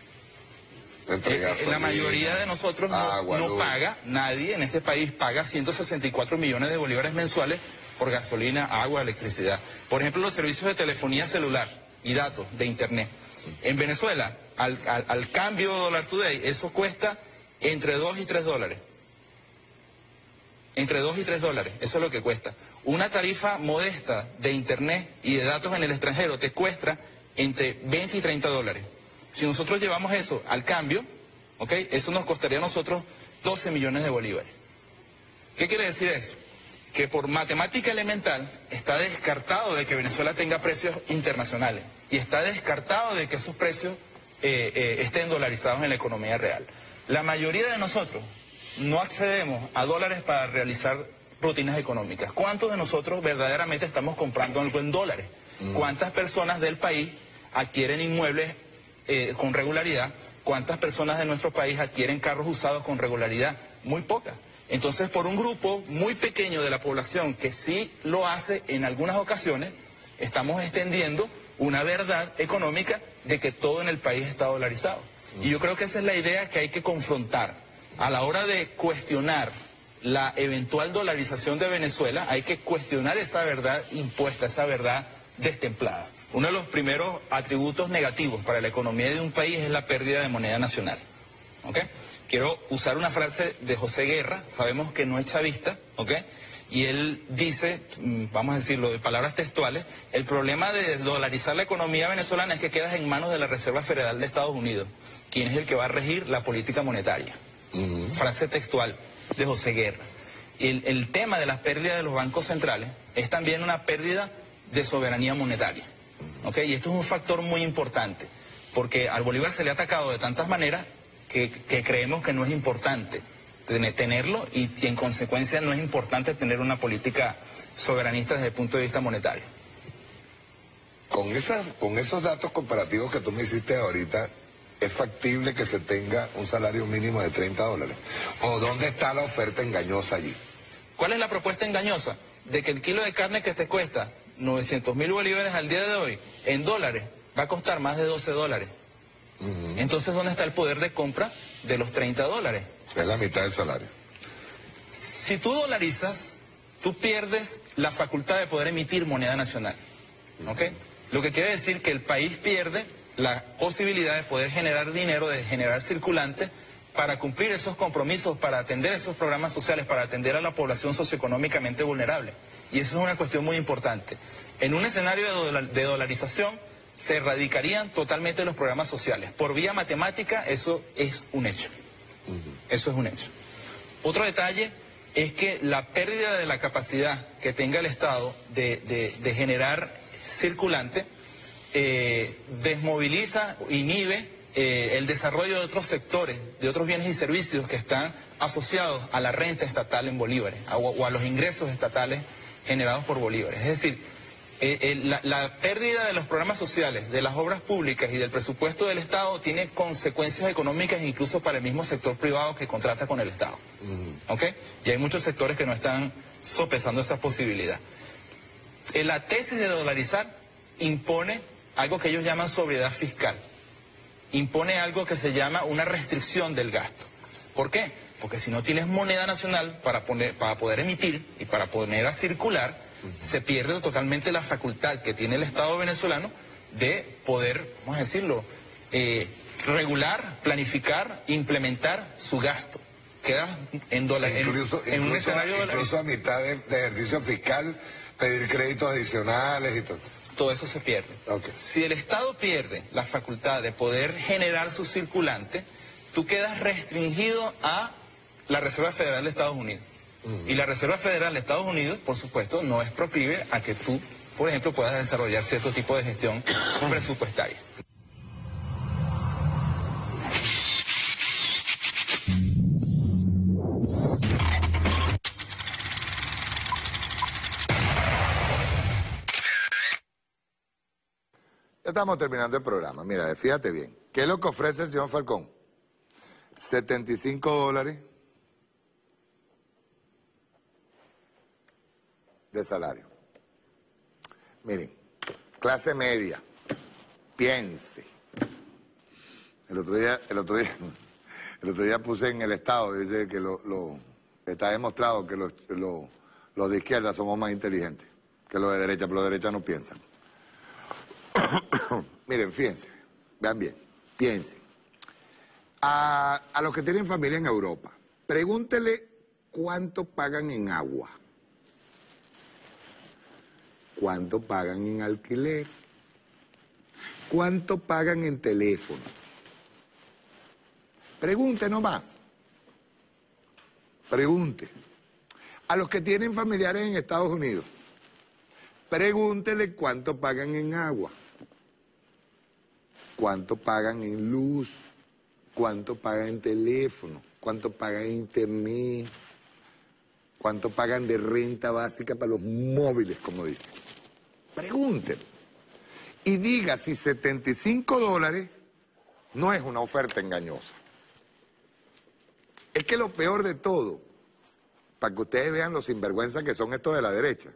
Eh, la mayoría de nosotros no, agua, no paga, nadie en este país paga ciento sesenta y cuatro millones de bolívares mensuales por gasolina, agua, electricidad. Por ejemplo, los servicios de telefonía celular y datos de internet. En Venezuela, al, al, al cambio Dollar Today, eso cuesta entre dos y tres dólares. Entre dos y tres dólares, eso es lo que cuesta. Una tarifa modesta de internet y de datos en el extranjero te cuesta entre veinte y treinta dólares. Si nosotros llevamos eso al cambio, ¿ok? Eso nos costaría a nosotros doce millones de bolívares. ¿Qué quiere decir eso? Que por matemática elemental está descartado de que Venezuela tenga precios internacionales y está descartado de que esos precios eh, eh, estén dolarizados en la economía real. La mayoría de nosotros no accedemos a dólares para realizar rutinas económicas. ¿Cuántos de nosotros verdaderamente estamos comprando algo en dólares? ¿Cuántas personas del país adquieren inmuebles eh, con regularidad? ¿Cuántas personas de nuestro país adquieren carros usados con regularidad? Muy pocas. Entonces, por un grupo muy pequeño de la población que sí lo hace en algunas ocasiones, estamos extendiendo una verdad económica de que todo en el país está dolarizado. Y yo creo que esa es la idea que hay que confrontar. A la hora de cuestionar la eventual dolarización de Venezuela, hay que cuestionar esa verdad impuesta, esa verdad destemplada. Uno de los primeros atributos negativos para la economía de un país es la pérdida de moneda nacional. ¿Ok? Quiero usar una frase de José Guerra, sabemos que no es chavista, ¿ok? Y él dice, vamos a decirlo de palabras textuales, el problema de dolarizar la economía venezolana es que quedas en manos de la Reserva Federal de Estados Unidos, quien es el que va a regir la política monetaria. Uh-huh. Frase textual de José Guerra. El, el tema de las pérdidas de los bancos centrales es también una pérdida de soberanía monetaria, ¿ok? Y esto es un factor muy importante, porque al Bolívar se le ha atacado de tantas maneras Que, que creemos que no es importante tenerlo y, y en consecuencia no es importante tener una política soberanista desde el punto de vista monetario. Con, esa, con esos datos comparativos que tú me hiciste ahorita, ¿es factible que se tenga un salario mínimo de treinta dólares? ¿O dónde está la oferta engañosa allí? ¿Cuál es la propuesta engañosa? De que el kilo de carne que te cuesta novecientos mil bolívares al día de hoy, en dólares, va a costar más de doce dólares. Uh-huh. Entonces, ¿dónde está el poder de compra de los treinta dólares? Es la mitad del salario. Si tú dolarizas, tú pierdes la facultad de poder emitir moneda nacional. ¿Ok? Lo que quiere decir que el país pierde la posibilidad de poder generar dinero, de generar circulante para cumplir esos compromisos, para atender esos programas sociales, para atender a la población socioeconómicamente vulnerable. Y eso es una cuestión muy importante. En un escenario de, dolar, de dolarización, se erradicarían totalmente los programas sociales. Por vía matemática, eso es un hecho. Eso es un hecho. Otro detalle es que la pérdida de la capacidad que tenga el Estado de, de, de generar circulante eh, desmoviliza, inhibe eh, el desarrollo de otros sectores, de otros bienes y servicios que están asociados a la renta estatal en bolívares, a, o a los ingresos estatales generados por bolívares. Es decir, eh, eh, la, la pérdida de los programas sociales, de las obras públicas y del presupuesto del Estado tiene consecuencias económicas incluso para el mismo sector privado que contrata con el Estado. Uh-huh. ¿Ok? Y hay muchos sectores que no están sopesando esa posibilidad. Eh, la tesis de dolarizar impone algo que ellos llaman sobriedad fiscal. Impone algo que se llama una restricción del gasto. ¿Por qué? Porque si no tienes moneda nacional para, poner, para poder emitir y para poner a circular, uh-huh, se pierde totalmente la facultad que tiene el Estado venezolano de poder, vamos a decirlo, eh, regular, planificar, implementar su gasto. Queda en dólares. Incluso, en, en incluso, un escenario incluso a mitad de, de ejercicio fiscal, pedir créditos adicionales y todo. Todo eso se pierde. Okay. Si el Estado pierde la facultad de poder generar su circulante, tú quedas restringido a la Reserva Federal de Estados Unidos. Uh-huh. Y la Reserva Federal de Estados Unidos, por supuesto, no es proclive a que tú, por ejemplo, puedas desarrollar cierto tipo de gestión presupuestaria. Ya estamos terminando el programa. Mira, fíjate bien. ¿Qué es lo que ofrece el señor Falcón? setenta y cinco dólares de salario. Miren, clase media, piense. El otro día, el otro día, el otro día puse en el Estado, dice que lo, lo está demostrado que los, los, los de izquierda somos más inteligentes que los de derecha, pero los de derecha no piensan. Miren, fíjense, vean bien, piensen. A, a los que tienen familia en Europa, pregúntele cuánto pagan en agua, cuánto pagan en alquiler, cuánto pagan en teléfono. Pregunte nomás. Pregunte. A los que tienen familiares en Estados Unidos, pregúntele cuánto pagan en agua, cuánto pagan en luz, cuánto pagan en teléfono, cuánto pagan en internet, cuánto pagan de renta básica para los móviles, como dicen. Pregúntenle. Y diga si setenta y cinco dólares no es una oferta engañosa. Es que lo peor de todo, para que ustedes vean lo sinvergüenza que son estos de la derecha,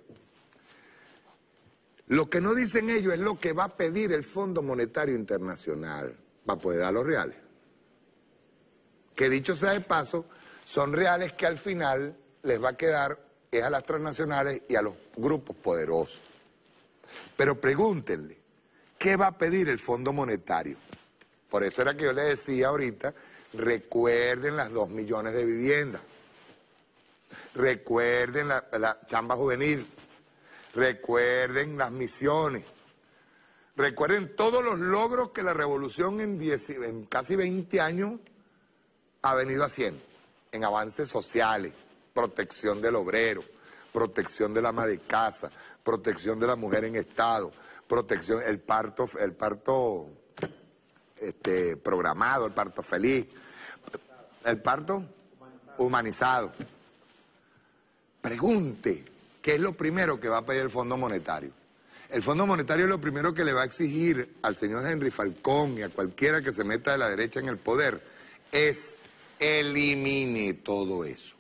lo que no dicen ellos es lo que va a pedir el Fondo Monetario Internacional para poder dar los reales. Que dicho sea de paso, son reales que al final les va a quedar es a las transnacionales y a los grupos poderosos. Pero pregúntenle, ¿qué va a pedir el Fondo Monetario? Por eso era que yo les decía ahorita, recuerden las dos millones de viviendas, recuerden la, la chamba juvenil, recuerden las misiones, recuerden todos los logros que la revolución en, diez, en casi veinte años ha venido haciendo, en avances sociales, protección del obrero, protección del ama de casa, protección de la mujer en estado, protección, el parto, el parto este, programado, el parto feliz, el parto humanizado. Pregunte, ¿qué es lo primero que va a pedir el Fondo Monetario? El Fondo Monetario lo primero que le va a exigir al señor Henry Falcón y a cualquiera que se meta de la derecha en el poder es elimine todo eso.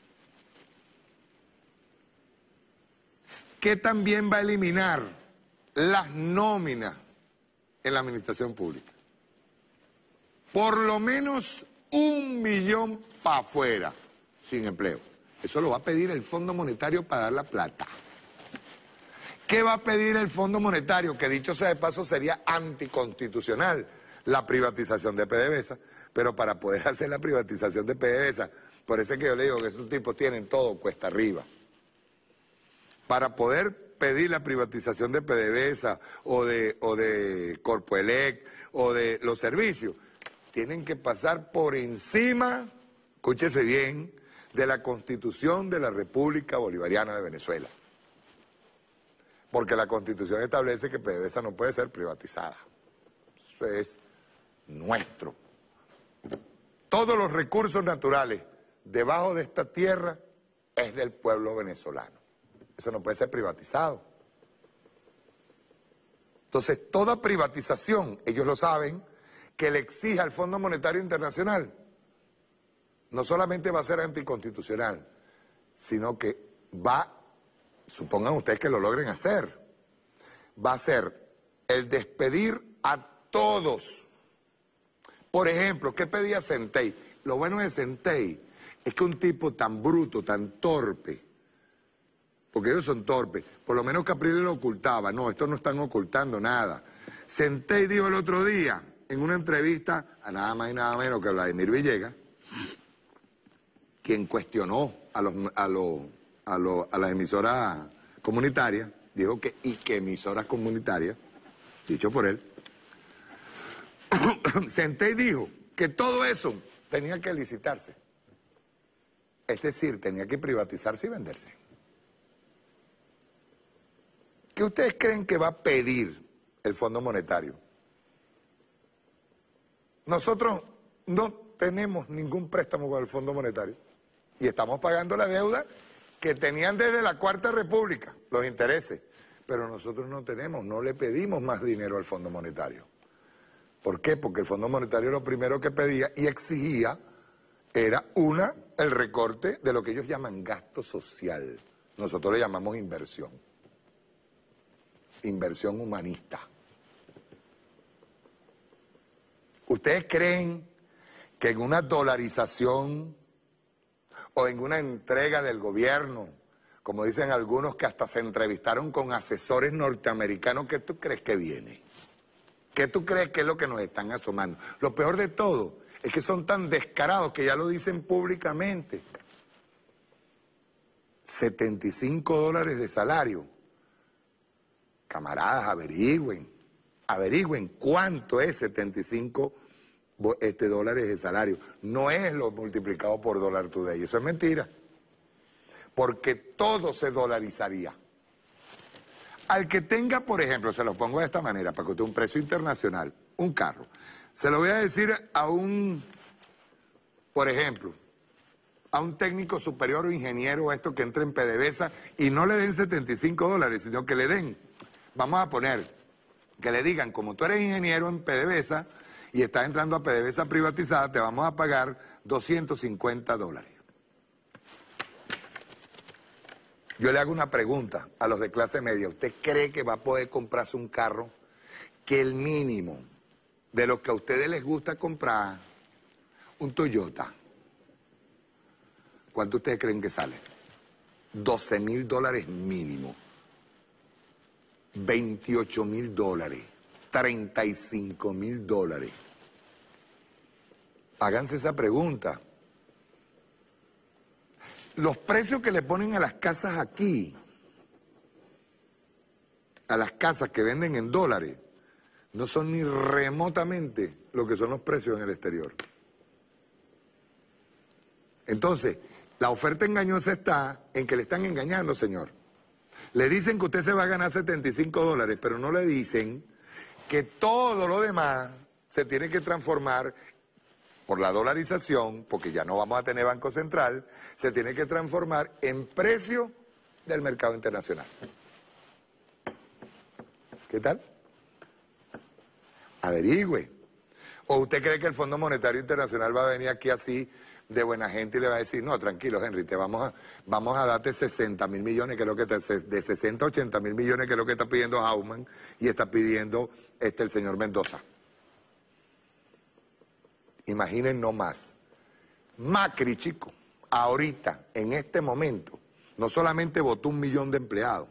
¿Qué también va a eliminar? Las nóminas en la administración pública. Por lo menos un millón para afuera, sin empleo. Eso lo va a pedir el Fondo Monetario para dar la plata. ¿Qué va a pedir el Fondo Monetario? Que dicho sea de paso sería anticonstitucional la privatización de PDVSA, pero para poder hacer la privatización de PDVSA, por eso es que yo le digo que esos tipos tienen todo cuesta arriba. Para poder pedir la privatización de PDVSA o de, o de Corpoelec o de los servicios, tienen que pasar por encima, escúchese bien, de la Constitución de la República Bolivariana de Venezuela. Porque la Constitución establece que PDVSA no puede ser privatizada. Eso es nuestro. Todos los recursos naturales debajo de esta tierra es del pueblo venezolano. Eso no puede ser privatizado. Entonces, toda privatización, ellos lo saben, que le exija al Fondo Monetario Internacional, no solamente va a ser anticonstitucional, sino que va, supongan ustedes que lo logren hacer, va a ser el despedir a todos. Por ejemplo, ¿qué pedía Centey? Lo bueno de Centey es que un tipo tan bruto, tan torpe, porque ellos son torpes, por lo menos Capriles lo ocultaba. No, estos no están ocultando nada. Centey dijo el otro día, en una entrevista a nada más y nada menos que Vladimir Villegas, quien cuestionó a, los, a, los, a, los, a las emisoras comunitarias, dijo que, y que emisoras comunitarias, dicho por él, Centey dijo que todo eso tenía que licitarse. Es decir, tenía que privatizarse y venderse. ¿Qué ustedes creen que va a pedir el Fondo Monetario? Nosotros no tenemos ningún préstamo con el Fondo Monetario y estamos pagando la deuda que tenían desde la Cuarta República, los intereses. Pero nosotros no tenemos, no le pedimos más dinero al Fondo Monetario. ¿Por qué? Porque el Fondo Monetario lo primero que pedía y exigía era, una, el recorte de lo que ellos llaman gasto social. Nosotros le llamamos inversión. Inversión humanista. ¿Ustedes creen que en una dolarización o en una entrega del gobierno, como dicen algunos que hasta se entrevistaron con asesores norteamericanos, ¿qué tú crees que viene? ¿Qué tú crees que es lo que nos están asomando? Lo peor de todo es que son tan descarados que ya lo dicen públicamente. setenta y cinco dólares de salario. Camaradas, averigüen, averigüen cuánto es setenta y cinco este, dólares de salario. No es lo multiplicado por Dollar Today, eso es mentira. Porque todo se dolarizaría. Al que tenga, por ejemplo, se lo pongo de esta manera, para que usted un precio internacional, un carro. Se lo voy a decir a un, por ejemplo, a un técnico superior o ingeniero, esto que entre en PDVSA, y no le den setenta y cinco dólares, sino que le den, vamos a poner, que le digan, como tú eres ingeniero en PDVSA y estás entrando a PDVSA privatizada, te vamos a pagar doscientos cincuenta dólares. Yo le hago una pregunta a los de clase media. ¿Usted cree que va a poder comprarse un carro que el mínimo de lo que a ustedes les gusta comprar, un Toyota, cuánto ustedes creen que sale? doce mil dólares mínimo. veintiocho mil dólares. treinta y cinco mil dólares. Háganse esa pregunta. Los precios que le ponen a las casas aquí, a las casas que venden en dólares, no son ni remotamente lo que son los precios en el exterior. Entonces, la oferta engañosa está en que le están engañando, señor. Le dicen que usted se va a ganar setenta y cinco dólares, pero no le dicen que todo lo demás se tiene que transformar por la dolarización, porque ya no vamos a tener Banco Central, se tiene que transformar en precio del mercado internacional. ¿Qué tal? Averigüe. ¿O usted cree que el Fondo Monetario Internacional va a venir aquí así de buena gente y le va a decir, no, tranquilo, Henry, te vamos a, vamos a darte sesenta mil millones, que es lo que te, de sesenta a ochenta mil millones, que es lo que está pidiendo Hauman y está pidiendo este el señor Mendoza? Imaginen no más. Macri, chico, ahorita, en este momento, no solamente votó un millón de empleados,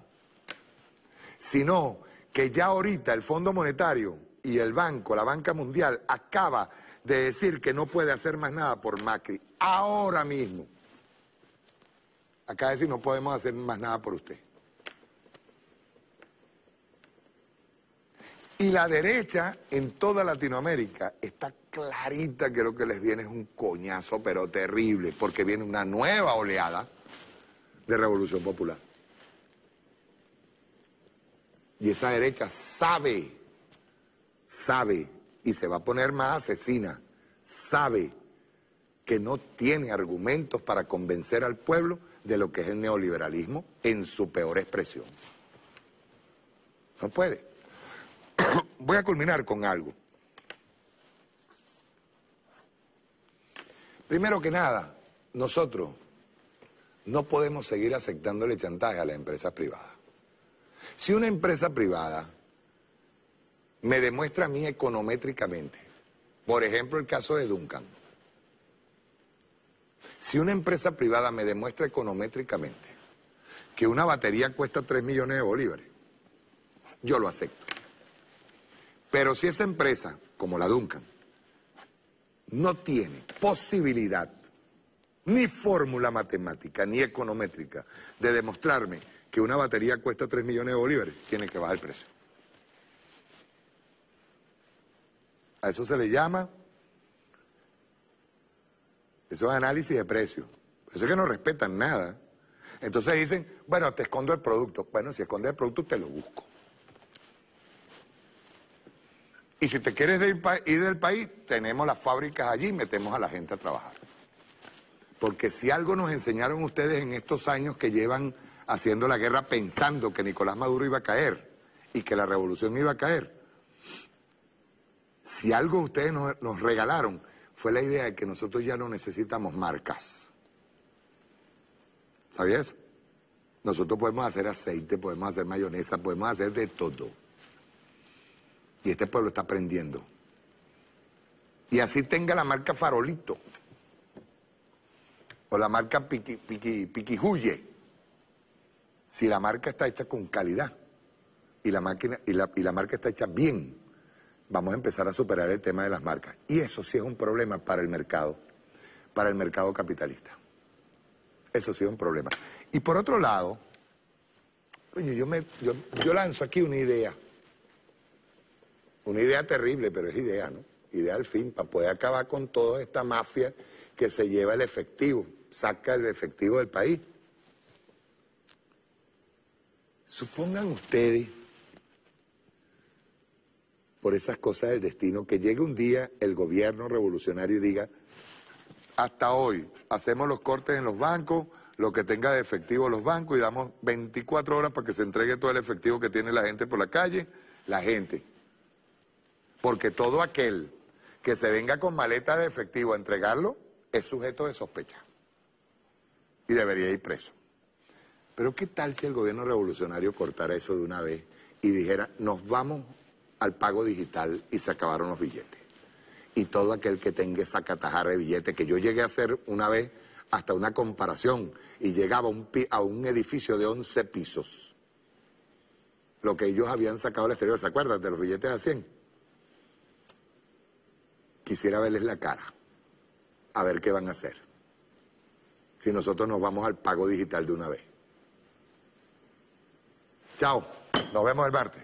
sino que ya ahorita el Fondo Monetario y el Banco, la Banca Mundial, acaba de decir que no puede hacer más nada por Macri. Ahora mismo. Acaba de decir no podemos hacer más nada por usted. Y la derecha en toda Latinoamérica está clarita que lo que les viene es un coñazo, pero terrible, porque viene una nueva oleada de revolución popular. Y esa derecha sabe, sabe, y se va a poner más asesina, sabe que no tiene argumentos para convencer al pueblo de lo que es el neoliberalismo en su peor expresión. No puede. Voy a culminar con algo. Primero que nada, nosotros no podemos seguir aceptándole chantaje a las empresas privadas. Si una empresa privada me demuestra a mí econométricamente, por ejemplo el caso de Duncan, si una empresa privada me demuestra econométricamente que una batería cuesta tres millones de bolívares, yo lo acepto. Pero si esa empresa, como la Duncan, no tiene posibilidad, ni fórmula matemática, ni econométrica, de demostrarme que una batería cuesta tres millones de bolívares, tiene que bajar el precio. A eso se le llama, eso es análisis de precio. Eso es que no respetan nada. Entonces dicen, bueno, te escondo el producto. Bueno, si escondes el producto, te lo busco. Y si te quieres ir, ir del país, tenemos las fábricas allí y metemos a la gente a trabajar. Porque si algo nos enseñaron ustedes en estos años que llevan haciendo la guerra pensando que Nicolás Maduro iba a caer y que la revolución iba a caer, si algo ustedes nos, nos regalaron fue la idea de que nosotros ya no necesitamos marcas. ¿Sabías? Nosotros podemos hacer aceite, podemos hacer mayonesa, podemos hacer de todo. Y este pueblo está aprendiendo. Y así tenga la marca Farolito. O la marca Piqui, Piqui, Piquijuye. Si la marca está hecha con calidad y la, máquina, y, la, y la marca está hecha bien, vamos a empezar a superar el tema de las marcas. Y eso sí es un problema para el mercado, para el mercado capitalista. Eso sí es un problema. Y por otro lado, coño, yo, me, yo, yo lanzo aquí una idea. Una idea terrible, pero es idea, ¿no? Idea al fin, para poder acabar con toda esta mafia que se lleva el efectivo, saca el efectivo del país. Supongan ustedes, por esas cosas del destino, que llegue un día el gobierno revolucionario y diga, hasta hoy hacemos los cortes en los bancos, lo que tenga de efectivo los bancos y damos veinticuatro horas para que se entregue todo el efectivo que tiene la gente por la calle, la gente. Porque todo aquel que se venga con maleta de efectivo a entregarlo es sujeto de sospecha y debería ir preso. Pero ¿qué tal si el gobierno revolucionario cortara eso de una vez y dijera, nos vamos al pago digital y se acabaron los billetes? Y todo aquel que tenga esa catajarra de billetes, que yo llegué a hacer una vez hasta una comparación y llegaba a un, a un edificio de once pisos, lo que ellos habían sacado al exterior, ¿se acuerdan de los billetes a cien? Quisiera verles la cara, a ver qué van a hacer, si nosotros nos vamos al pago digital de una vez. Chao, nos vemos el martes.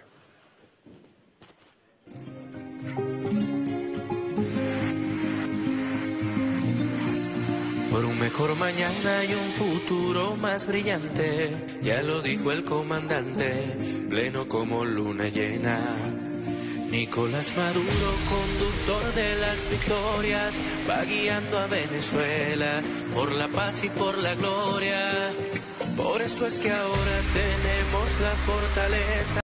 Por un mejor mañana y un futuro más brillante, ya lo dijo el comandante, pleno como luna llena. Nicolás Maduro, conductor de las victorias, va guiando a Venezuela por la paz y por la gloria. Por eso es que ahora tenemos la fortaleza.